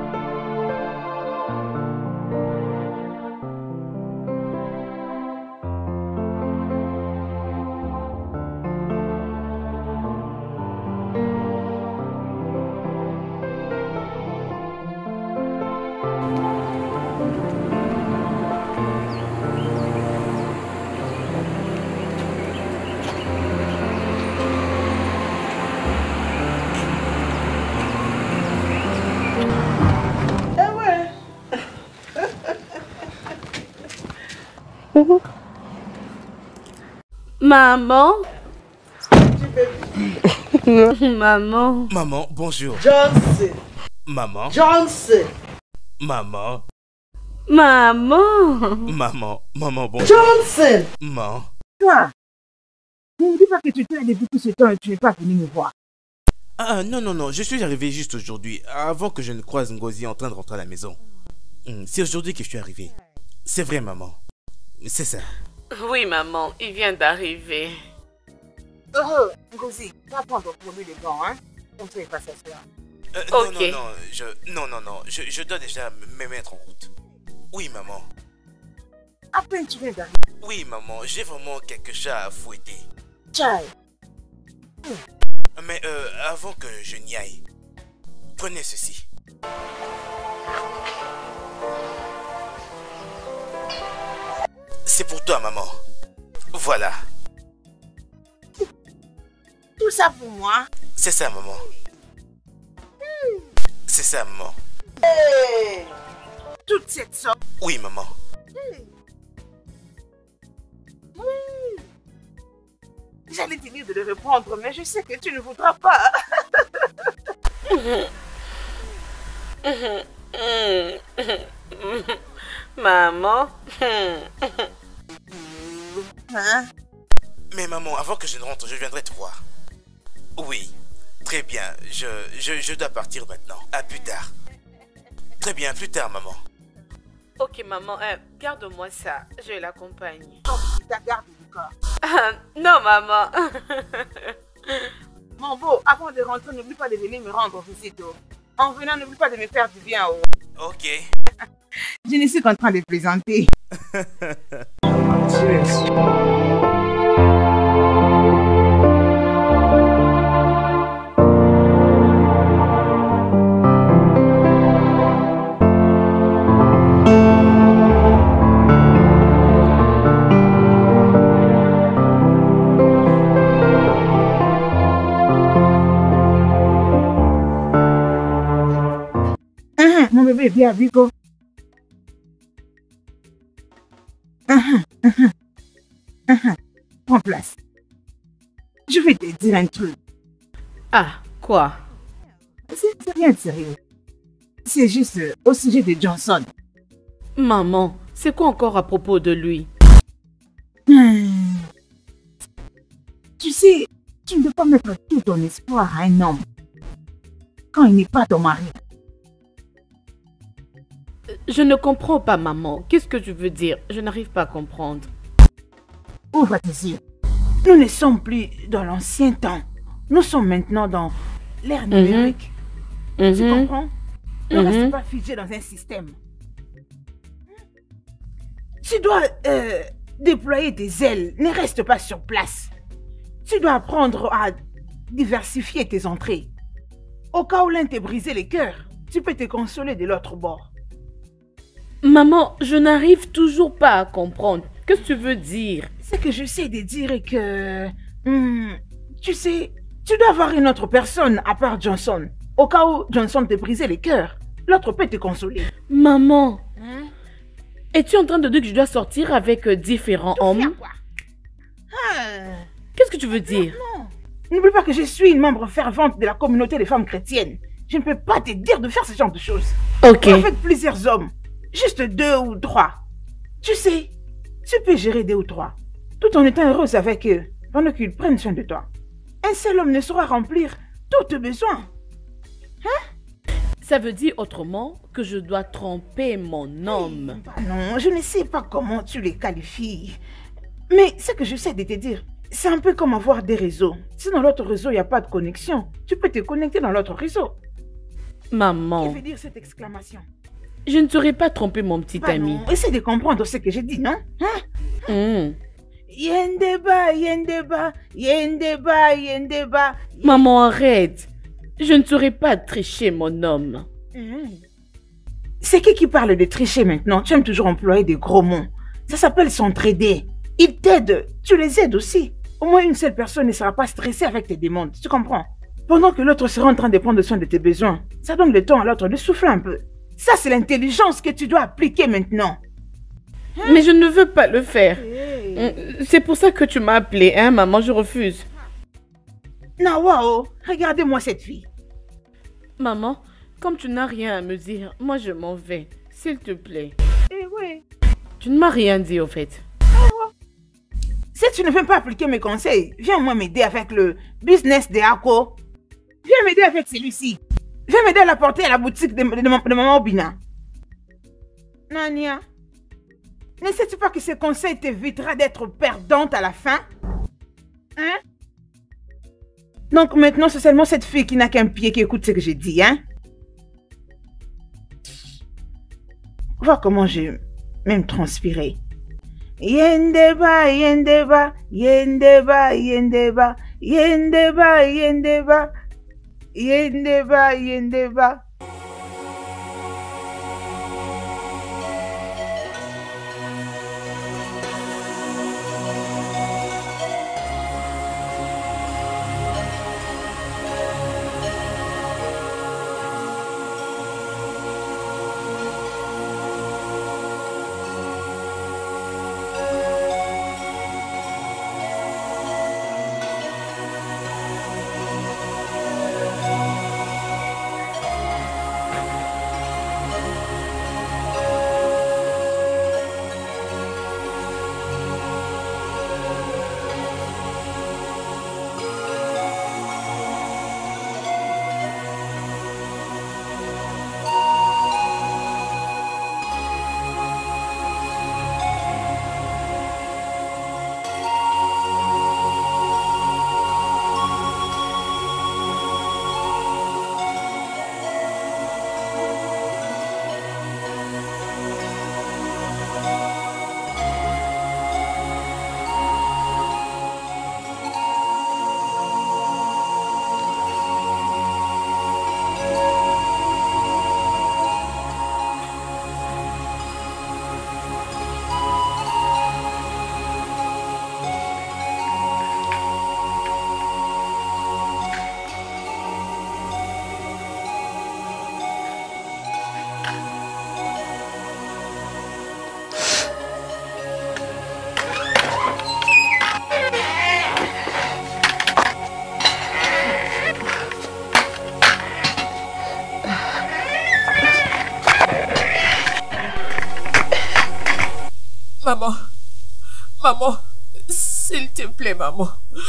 Maman? Maman? Maman, bonjour. Johnson. Maman. Johnson. Maman. Maman? Maman, bonjour. Johnson. Maman. Toi, ne me dis pas que tu t'es allé depuis ce temps et tu n'es pas venu me voir. Ah, non, je suis arrivé juste aujourd'hui, avant que je ne croise Ngozi en train de rentrer à la maison. C'est aujourd'hui que je suis arrivé. C'est vrai, maman. C'est ça. Oui, maman, il vient d'arriver. Ngozi, va prendre pour lui les gants, hein. On ne pas s'asseoir. Ok. Non, je dois déjà me mettre en route. Oui, maman. À peine tu viens d'arriver. Oui, maman, j'ai vraiment quelque chose à fouetter. Chai. Mais avant que je n'y aille, prenez ceci. C'est pour toi, maman. Voilà. Tout ça pour moi. C'est ça, maman. C'est ça, maman. Hey. Toute cette sorte. Oui, maman. J'allais te dire de le reprendre, mais je sais que tu ne voudras pas. Maman? Hein? Mais maman, avant que je ne rentre, je viendrai te voir. Oui, très bien. Je dois partir maintenant. À plus tard. Très bien, plus tard, maman. Ok, maman, garde-moi ça. Je l'accompagne. Oh, ta garde du corps. Non, maman. Mon beau, avant de rentrer, n'oublie pas de venir me rendre visite. En venant, n'oublie pas de me faire du bien. Ok. Je ne suis qu'en train de plaisanter. Mon bébé, viens, Vico. Prends place. Je vais te dire un truc. Ah, quoi? C'est rien de sérieux. C'est juste au sujet de Johnson. Maman, c'est quoi encore à propos de lui? Tu sais, tu ne peux pas mettre tout ton espoir à un homme quand il n'est pas ton mari. Je ne comprends pas, maman. Qu'est-ce que tu veux dire? Je n'arrive pas à comprendre. Ouvre tes yeux. Nous ne sommes plus dans l'ancien temps. Nous sommes maintenant dans l'ère numérique. Tu comprends? Ne reste pas figé dans un système. Tu dois déployer tes ailes. Ne reste pas sur place. Tu dois apprendre à diversifier tes entrées. Au cas où l'un t'ait brisé les cœurs, tu peux te consoler de l'autre bord. Maman, je n'arrive toujours pas à comprendre. Qu'est-ce que tu veux dire? Ce que j'essaie de dire est que... tu sais, tu dois avoir une autre personne à part Johnson. Au cas où Johnson t'ait brisé les cœurs, l'autre peut te consoler. Maman, es-tu en train de dire que je dois sortir avec différents hommes? Quoi? Qu'est-ce que tu veux dire? Non. N'oublie pas que je suis une membre fervente de la communauté des femmes chrétiennes. Je ne peux pas te dire de faire ce genre de choses. Ok. Avec plusieurs hommes. Juste 2 ou 3. Tu sais, tu peux gérer 2 ou 3. Tout en étant heureuse avec eux, pendant qu'ils prennent soin de toi. Un seul homme ne saura remplir tous tes besoins. Ça veut dire autrement que je dois tromper mon homme. Non, je ne sais pas comment tu les qualifies. Mais ce que j'essaie de te dire, c'est un peu comme avoir des réseaux. Si dans l'autre réseau, il n'y a pas de connexion, tu peux te connecter dans l'autre réseau. Maman, Que veut dire cette exclamation? je ne saurais pas tromper mon petit Bah ami. non, essaie de comprendre ce que j'ai dit, non? Yendeba, yendeba, yendeba, yendeba. Maman, arrête. Je ne saurais pas tricher mon homme. C'est qui parle de tricher maintenant? Tu aimes toujours employer des gros mots. Ça s'appelle s'entraider. Ils t'aident, tu les aides aussi. Au moins une seule personne ne sera pas stressée avec tes demandes, tu comprends? Pendant que l'autre sera en train de prendre soin de tes besoins, ça donne le temps à l'autre de souffler un peu. Ça, c'est l'intelligence que tu dois appliquer maintenant. Mais je ne veux pas le faire. Hey. C'est pour ça que tu m'as appelé, hein, maman, je refuse. Nawao, regardez-moi cette fille. Maman, comme tu n'as rien à me dire, moi je m'en vais. S'il te plaît. Eh oui. Tu ne m'as rien dit au fait. Si tu ne veux pas appliquer mes conseils, viens moi m'aider avec le business de Ako. Viens m'aider avec celui-ci. Viens m'aider à la porter à la boutique de maman Obina. Nania, ne sais-tu pas que ce conseil t'évitera d'être perdante à la fin? Hein? Donc maintenant, c'est seulement cette fille qui n'a qu'un pied qui écoute ce que j'ai dit, hein? Vois comment j'ai même transpiré. Yendeba, yendeba, yendeba, yendeba, yendeba, yendeba, yendeba, yendeba. Maman, s'il te plaît, maman.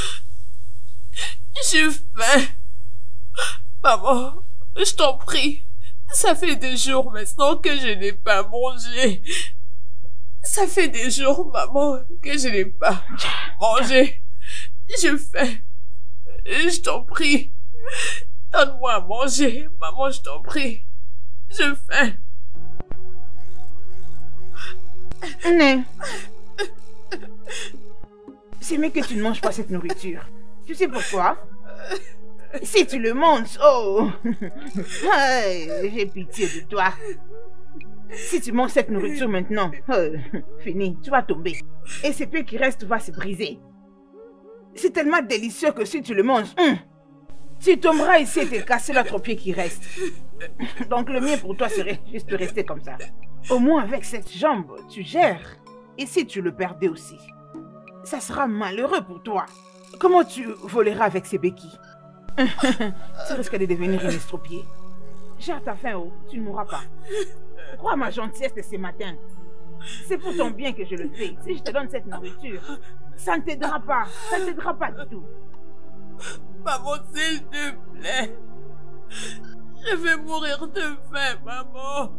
J'ai faim. Maman, je t'en prie. Ça fait des jours maintenant que je n'ai pas mangé. Ça fait des jours, maman, que je n'ai pas mangé. J'ai faim. Je t'en prie. Donne-moi à manger. Maman, je t'en prie. J'ai faim. Né. C'est mieux que tu ne manges pas cette nourriture. Tu sais pourquoi? Si tu le manges, oh, j'ai pitié de toi. Si tu manges cette nourriture maintenant, fini, tu vas tomber. Et ce peu qui reste va se briser. C'est tellement délicieux que si tu le manges, tu tomberas ici et te casser l'autre pied qui reste. Donc le mieux pour toi serait juste de rester comme ça. Au moins avec cette jambe, tu gères. Et si tu le perdais aussi, ça sera malheureux pour toi. Comment tu voleras avec ces béquilles? Tu risques de devenir une estropié. Gère ta faim, oh, tu ne mourras pas. Crois ma gentillesse de ce matin. C'est pour ton bien que je le fais. Si je te donne cette nourriture, ça ne t'aidera pas. Ça ne t'aidera pas du tout. Maman, s'il te plaît. Je vais mourir de faim, maman.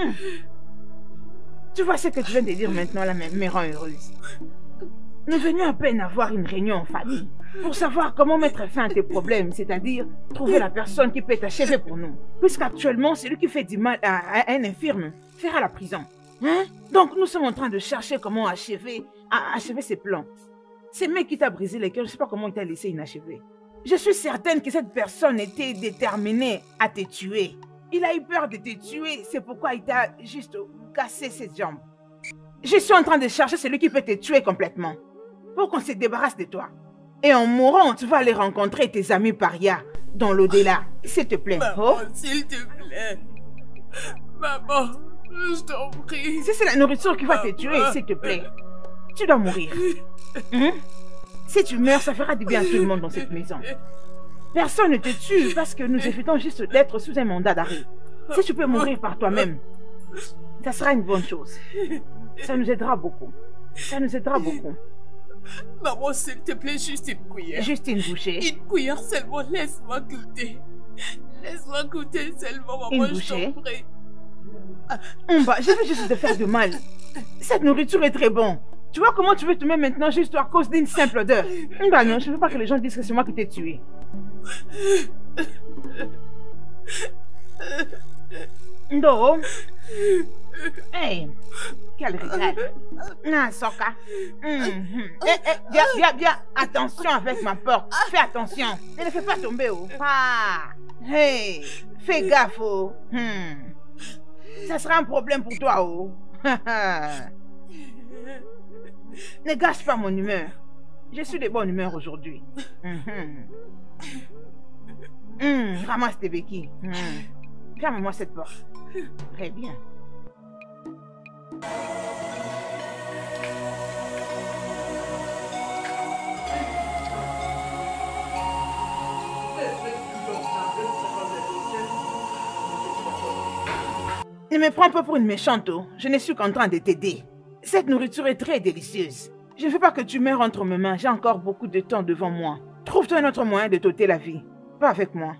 Tu vois ce que tu viens de dire maintenant, là, me rend heureuse. Nous venions à peine avoir une réunion en famille pour savoir comment mettre fin à tes problèmes, c'est-à-dire trouver la personne qui peut t'achever pour nous. Puisqu'actuellement, celui qui fait du mal à un infirme fera la prison. Hein? Donc nous sommes en train de chercher comment achever ses plans. C'est mec qui t'a brisé les cœurs, je ne sais pas comment il t'a laissé inachevé. Je suis certaine que cette personne était déterminée à te tuer. Il a eu peur de te tuer, c'est pourquoi il t'a juste cassé ses jambes. Je suis en train de chercher celui qui peut te tuer complètement, pour qu'on se débarrasse de toi. Et en mourant, tu vas aller rencontrer tes amis parias dans l'au-delà. S'il te plaît. Maman, s'il te plaît. Maman, je t'en prie. Si c'est la nourriture qui va te tuer, s'il te plaît, tu dois mourir. Si tu meurs, ça fera du bien à tout le monde dans cette maison. Personne ne te tue parce que nous évitons juste d'être sous un mandat d'arrêt. Si tu peux mourir par toi-même, ça sera une bonne chose. Ça nous aidera beaucoup. Ça nous aidera beaucoup. Maman, s'il te plaît, juste une cuillère. Juste une bouchée. Une cuillère seulement, laisse-moi goûter. Laisse-moi goûter seulement, maman, je t'en prie. Je veux juste te faire du mal. Cette nourriture est très bonne. Tu vois comment tu veux te mettre maintenant juste à cause d'une simple odeur? Bah non, je veux pas que les gens disent que c'est moi qui t'ai tué. Non. Hey, quel regret. Ah, Soka. Viens. Attention avec ma porte. Fais attention. Ne le fais pas tomber. Oh. Ah. Hey, fais gaffe. Oh. Ça sera un problème pour toi. Oh. Ne gâche pas mon humeur. Je suis de bonne humeur aujourd'hui. Ramasse tes béquilles. Ferme-moi cette porte. Très bien. Ne me prends pas pour une méchante. Je ne suis qu'en train de t'aider. Cette nourriture est très délicieuse. Je ne veux pas que tu meurs entre mes mains. J'ai encore beaucoup de temps devant moi. Trouve-toi un autre moyen de t'ôter la vie. Pas avec moi.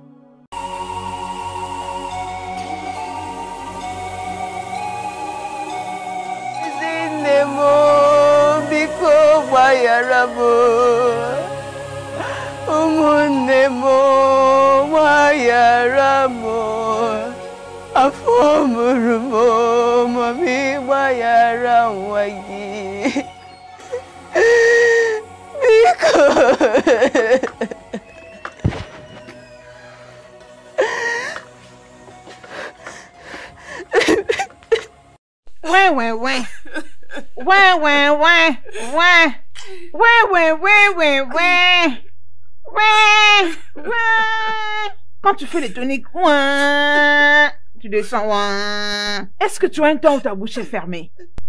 Quand tu fais les toniques, tu descends. Est-ce que tu as un temps où ta bouche est fermée?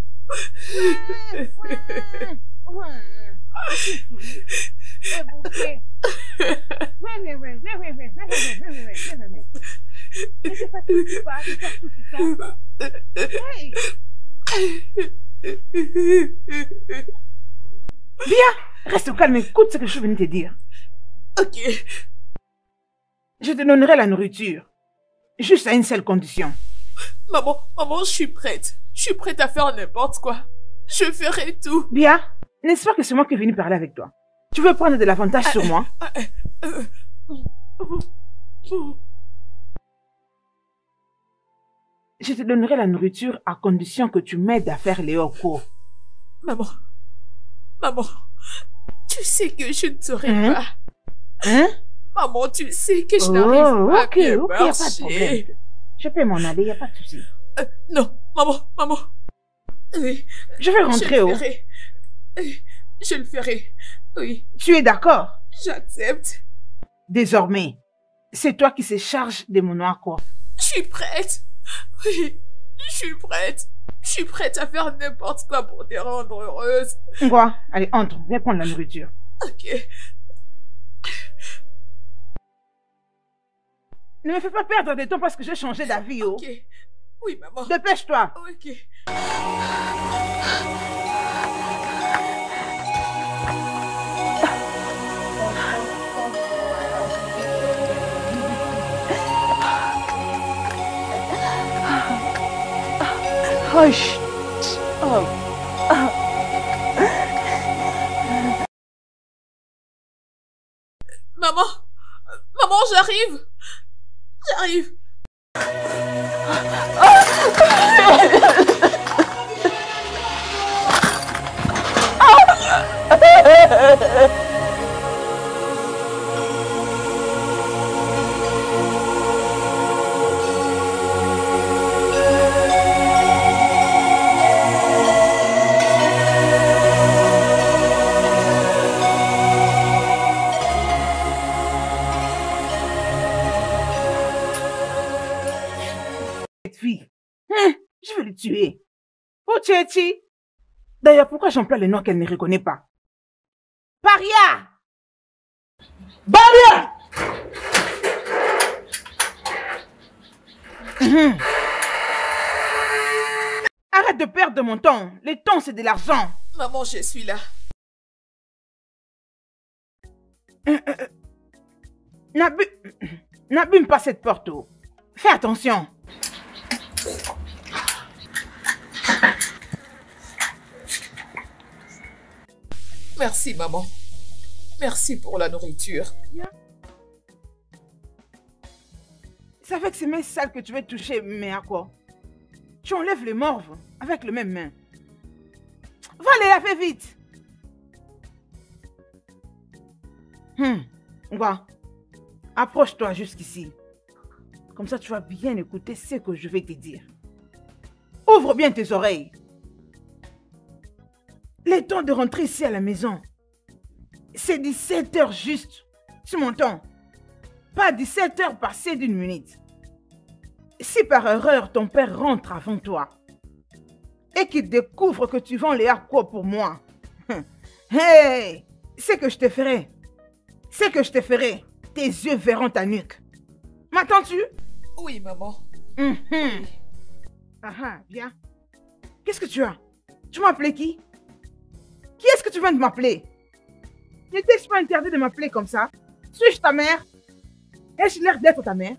Bien, reste calme, écoute ce que je viens de te dire. Ok. Je te donnerai la nourriture. Juste à une seule condition. Maman, je suis prête. Je suis prête à faire n'importe quoi. Je ferai tout. Bien, n'est-ce pas que c'est moi qui est venu parler avec toi? Tu veux prendre de l'avantage sur moi? Je te donnerai la nourriture à condition que tu m'aides à faire les cours. Maman, tu sais que je ne saurais pas. Hein? Maman, tu sais que je n'arrive pas à bien ok, y a pas de marcher. problème. Je peux m'en aller, y a pas de souci. Non, maman. Oui, Je vais rentrer. Je le ferai. Oui, Tu es d'accord? j'accepte. Désormais, c'est toi qui se charge de mon quoi. Je suis prête. Oui, je suis prête. Je suis prête à faire n'importe quoi pour te rendre heureuse. Quoi? Allez, entre, viens prendre la nourriture. Ok. Ne me fais pas perdre de temps parce que j'ai changé d'avis, oh. Ok. Oui, maman. Dépêche-toi. Ok. Hush. Maman, j'arrive. Cette fille, je vais le tuer. Oh, Tchétchi. D'ailleurs, pourquoi j'emploie les noms qu'elle ne reconnaît pas? Paria! Paria! Arrête de perdre mon temps. Le temps, c'est de l'argent. Maman, je suis là. N'abîme pas cette porte. Oh. Fais attention. Merci, maman. Merci pour la nourriture. C'est avec ces mains sales que tu veux toucher, mais à quoi? Tu enlèves les morves avec les mêmes mains. Va les laver vite. Ngwa, approche-toi jusqu'ici. Comme ça, tu vas bien écouter ce que je vais te dire. Ouvre bien tes oreilles. Le temps de rentrer ici à la maison, c'est 17 heures juste. Tu m'entends? Pas 17 heures passées d'une minute. Si par erreur ton père rentre avant toi et qu'il découvre que tu vends les aquas pour moi, hey, c'est que je te ferai. C'est que je te ferai. Tes yeux verront ta nuque. M'attends-tu? Oui, maman. Ah, bien. Qu'est-ce que tu as? Tu m'as appelé qui? Qui est-ce que tu viens de m'appeler? N'était-ce pas interdit de m'appeler comme ça? Suis-je ta mère? Ai-je l'air d'être ta mère?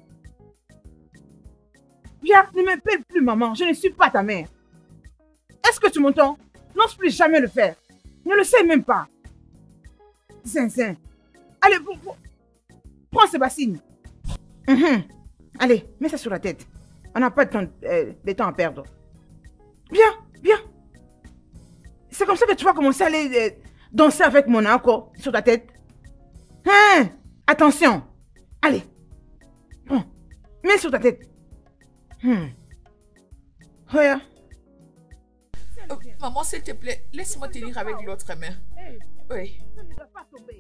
Viens, ne m'appelle plus maman, je ne suis pas ta mère. Est-ce que tu m'entends? N'ose plus jamais le faire. Ne le sais même pas. Zinzin. Allez, prends ces bassines. Allez, mets ça sur la tête. On n'a pas de temps à perdre. Bien. C'est comme ça que tu vas commencer à aller danser avec mon anko sur ta tête. Attention. Allez. Bon. Mets sur ta tête. Regarde. Maman, s'il te plaît, laisse-moi tenir avec l'autre main. Oui. Ça ne doit pas tomber.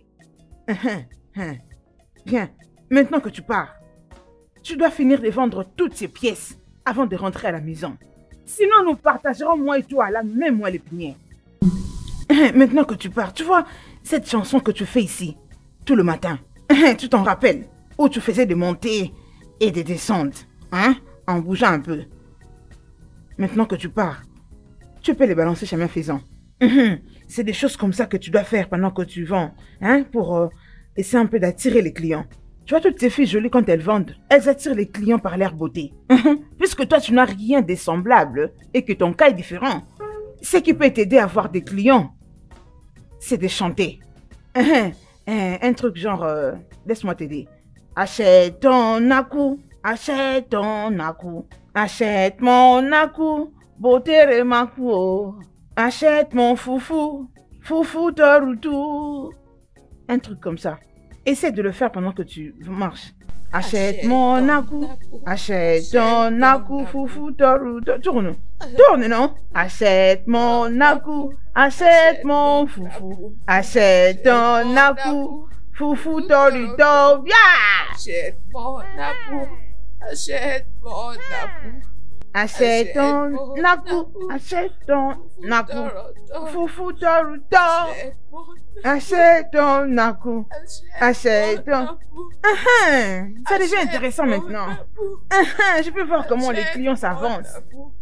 Bien. Maintenant que tu pars, tu dois finir de vendre toutes ces pièces avant de rentrer à la maison. Sinon, nous partagerons moi et toi la même moelle épinière. Maintenant que tu pars, tu vois cette chanson que tu fais ici, tout le matin. Tu t'en rappelles, où tu faisais des montées et des descentes, en bougeant un peu. Maintenant que tu pars, tu peux les balancer chemin faisant. C'est des choses comme ça que tu dois faire pendant que tu vends, pour essayer un peu d'attirer les clients. Tu vois, toutes ces filles jolies, quand elles vendent, elles attirent les clients par leur beauté. Puisque toi, tu n'as rien de semblable et que ton cas est différent. Ce qui peut t'aider à avoir des clients, c'est de chanter. Un truc genre, laisse-moi t'aider. Achète ton aku, achète ton aku, achète mon aku, beauté remaku. Achète mon foufou, foufou torutu. Un truc comme ça. Essaie de le faire pendant que tu marches. Achète mon aku, achète ton aku, foufou torutu. Tourne, tourne non? Achète mon aku, achète mon foufou, achète ton aku, foufou torutu. Achète mon aku, achète mon aku. Achète ton naku, achète ton naku, foufou toruto. Achète ton naku, achète ton... Ça devient intéressant maintenant. Je peux voir comment les clients s'avancent.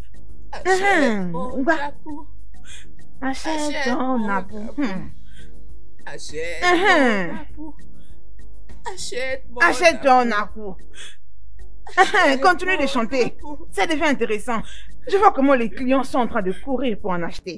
Achète ton naku. Achète ton naku. Continue de chanter. Ça devient intéressant. Je vois comment les clients sont en train de courir pour en acheter.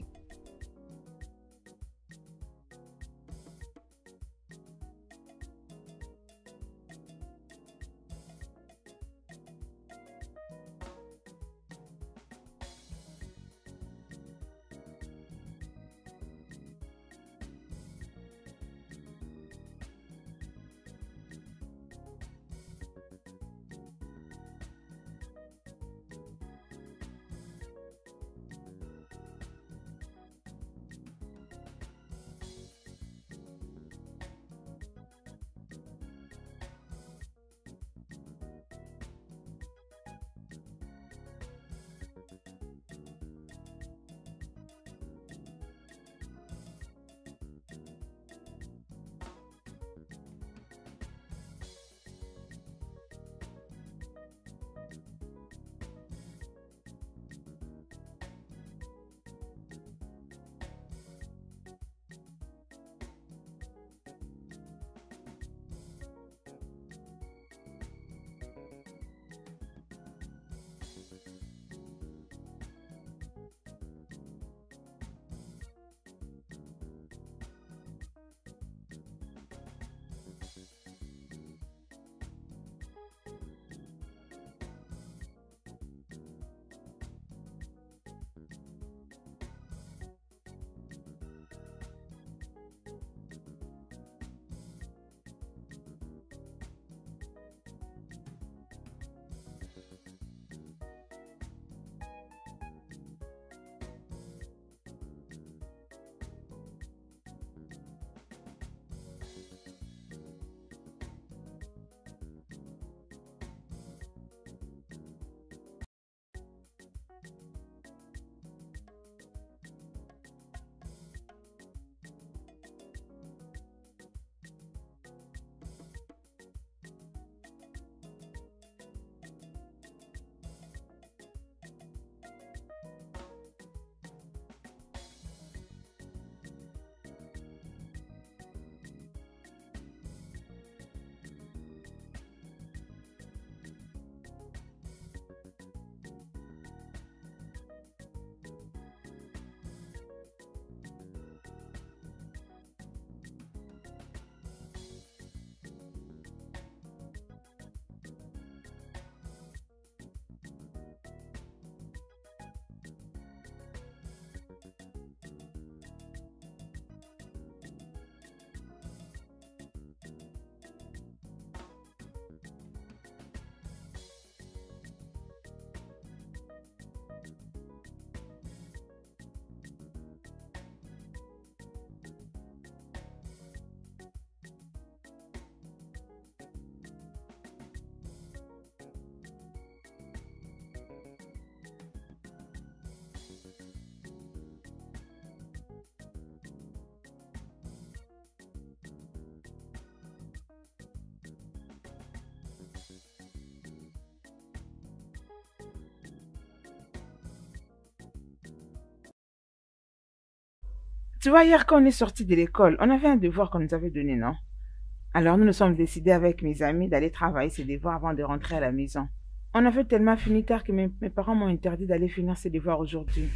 Tu vois, hier quand on est sorti de l'école, on avait un devoir qu'on nous avait donné, non? Alors nous nous sommes décidés avec mes amis d'aller travailler ces devoirs avant de rentrer à la maison. On avait tellement fini tard que mes parents m'ont interdit d'aller finir ces devoirs aujourd'hui. Ah,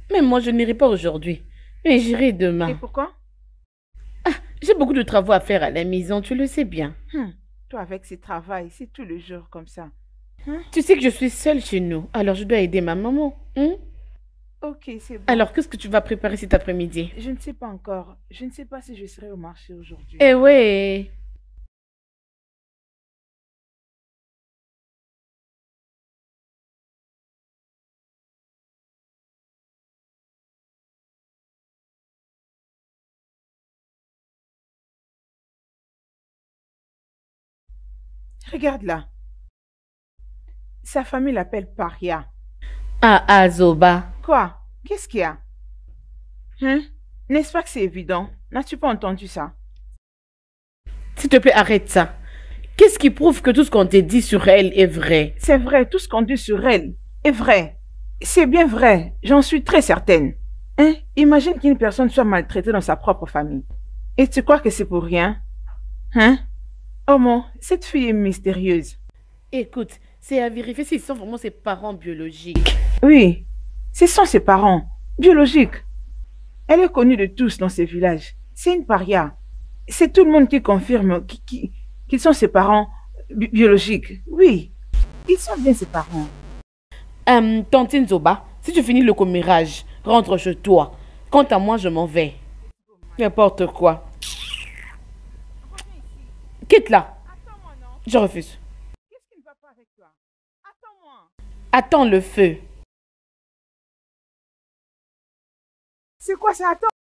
Même moi, je n'irai pas aujourd'hui. Mais j'irai demain. Et pourquoi? J'ai beaucoup de travaux à faire à la maison, tu le sais bien. Toi, avec ces travails, c'est tout le jour comme ça. Tu sais que je suis seule chez nous, alors je dois aider ma maman. Ok, c'est bon. Alors, qu'est-ce que tu vas préparer cet après-midi? Je ne sais pas encore. Je ne sais pas si je serai au marché aujourd'hui. Eh ouais. Regarde là. Sa famille l'appelle Paria. Ah, Zoba. Quoi? Qu'est-ce qu'il y a? N'est-ce pas que c'est évident? N'as-tu pas entendu ça? S'il te plaît, arrête ça. Qu'est-ce qui prouve que tout ce qu'on t'a dit sur elle est vrai? C'est vrai, tout ce qu'on dit sur elle est vrai. C'est bien vrai, j'en suis très certaine. Imagine qu'une personne soit maltraitée dans sa propre famille. Et tu crois que c'est pour rien? Oh mon, cette fille est mystérieuse. Écoute, c'est à vérifier s'ils sont vraiment ses parents biologiques. Oui, ce sont ses parents, biologiques. Elle est connue de tous dans ce village. C'est une paria. C'est tout le monde qui confirme qu'ils sont ses parents biologiques. Oui, ils sont bien ses parents. Tantine Zoba, si tu finis le commérage, rentre chez toi. Quant à moi, je m'en vais. N'importe quoi. Quitte là. Attends-moi, non? Je refuse. Qu'est-ce qui ne va pas avec toi? Attends-moi. Attends le feu. C'est quoi ça? Attends.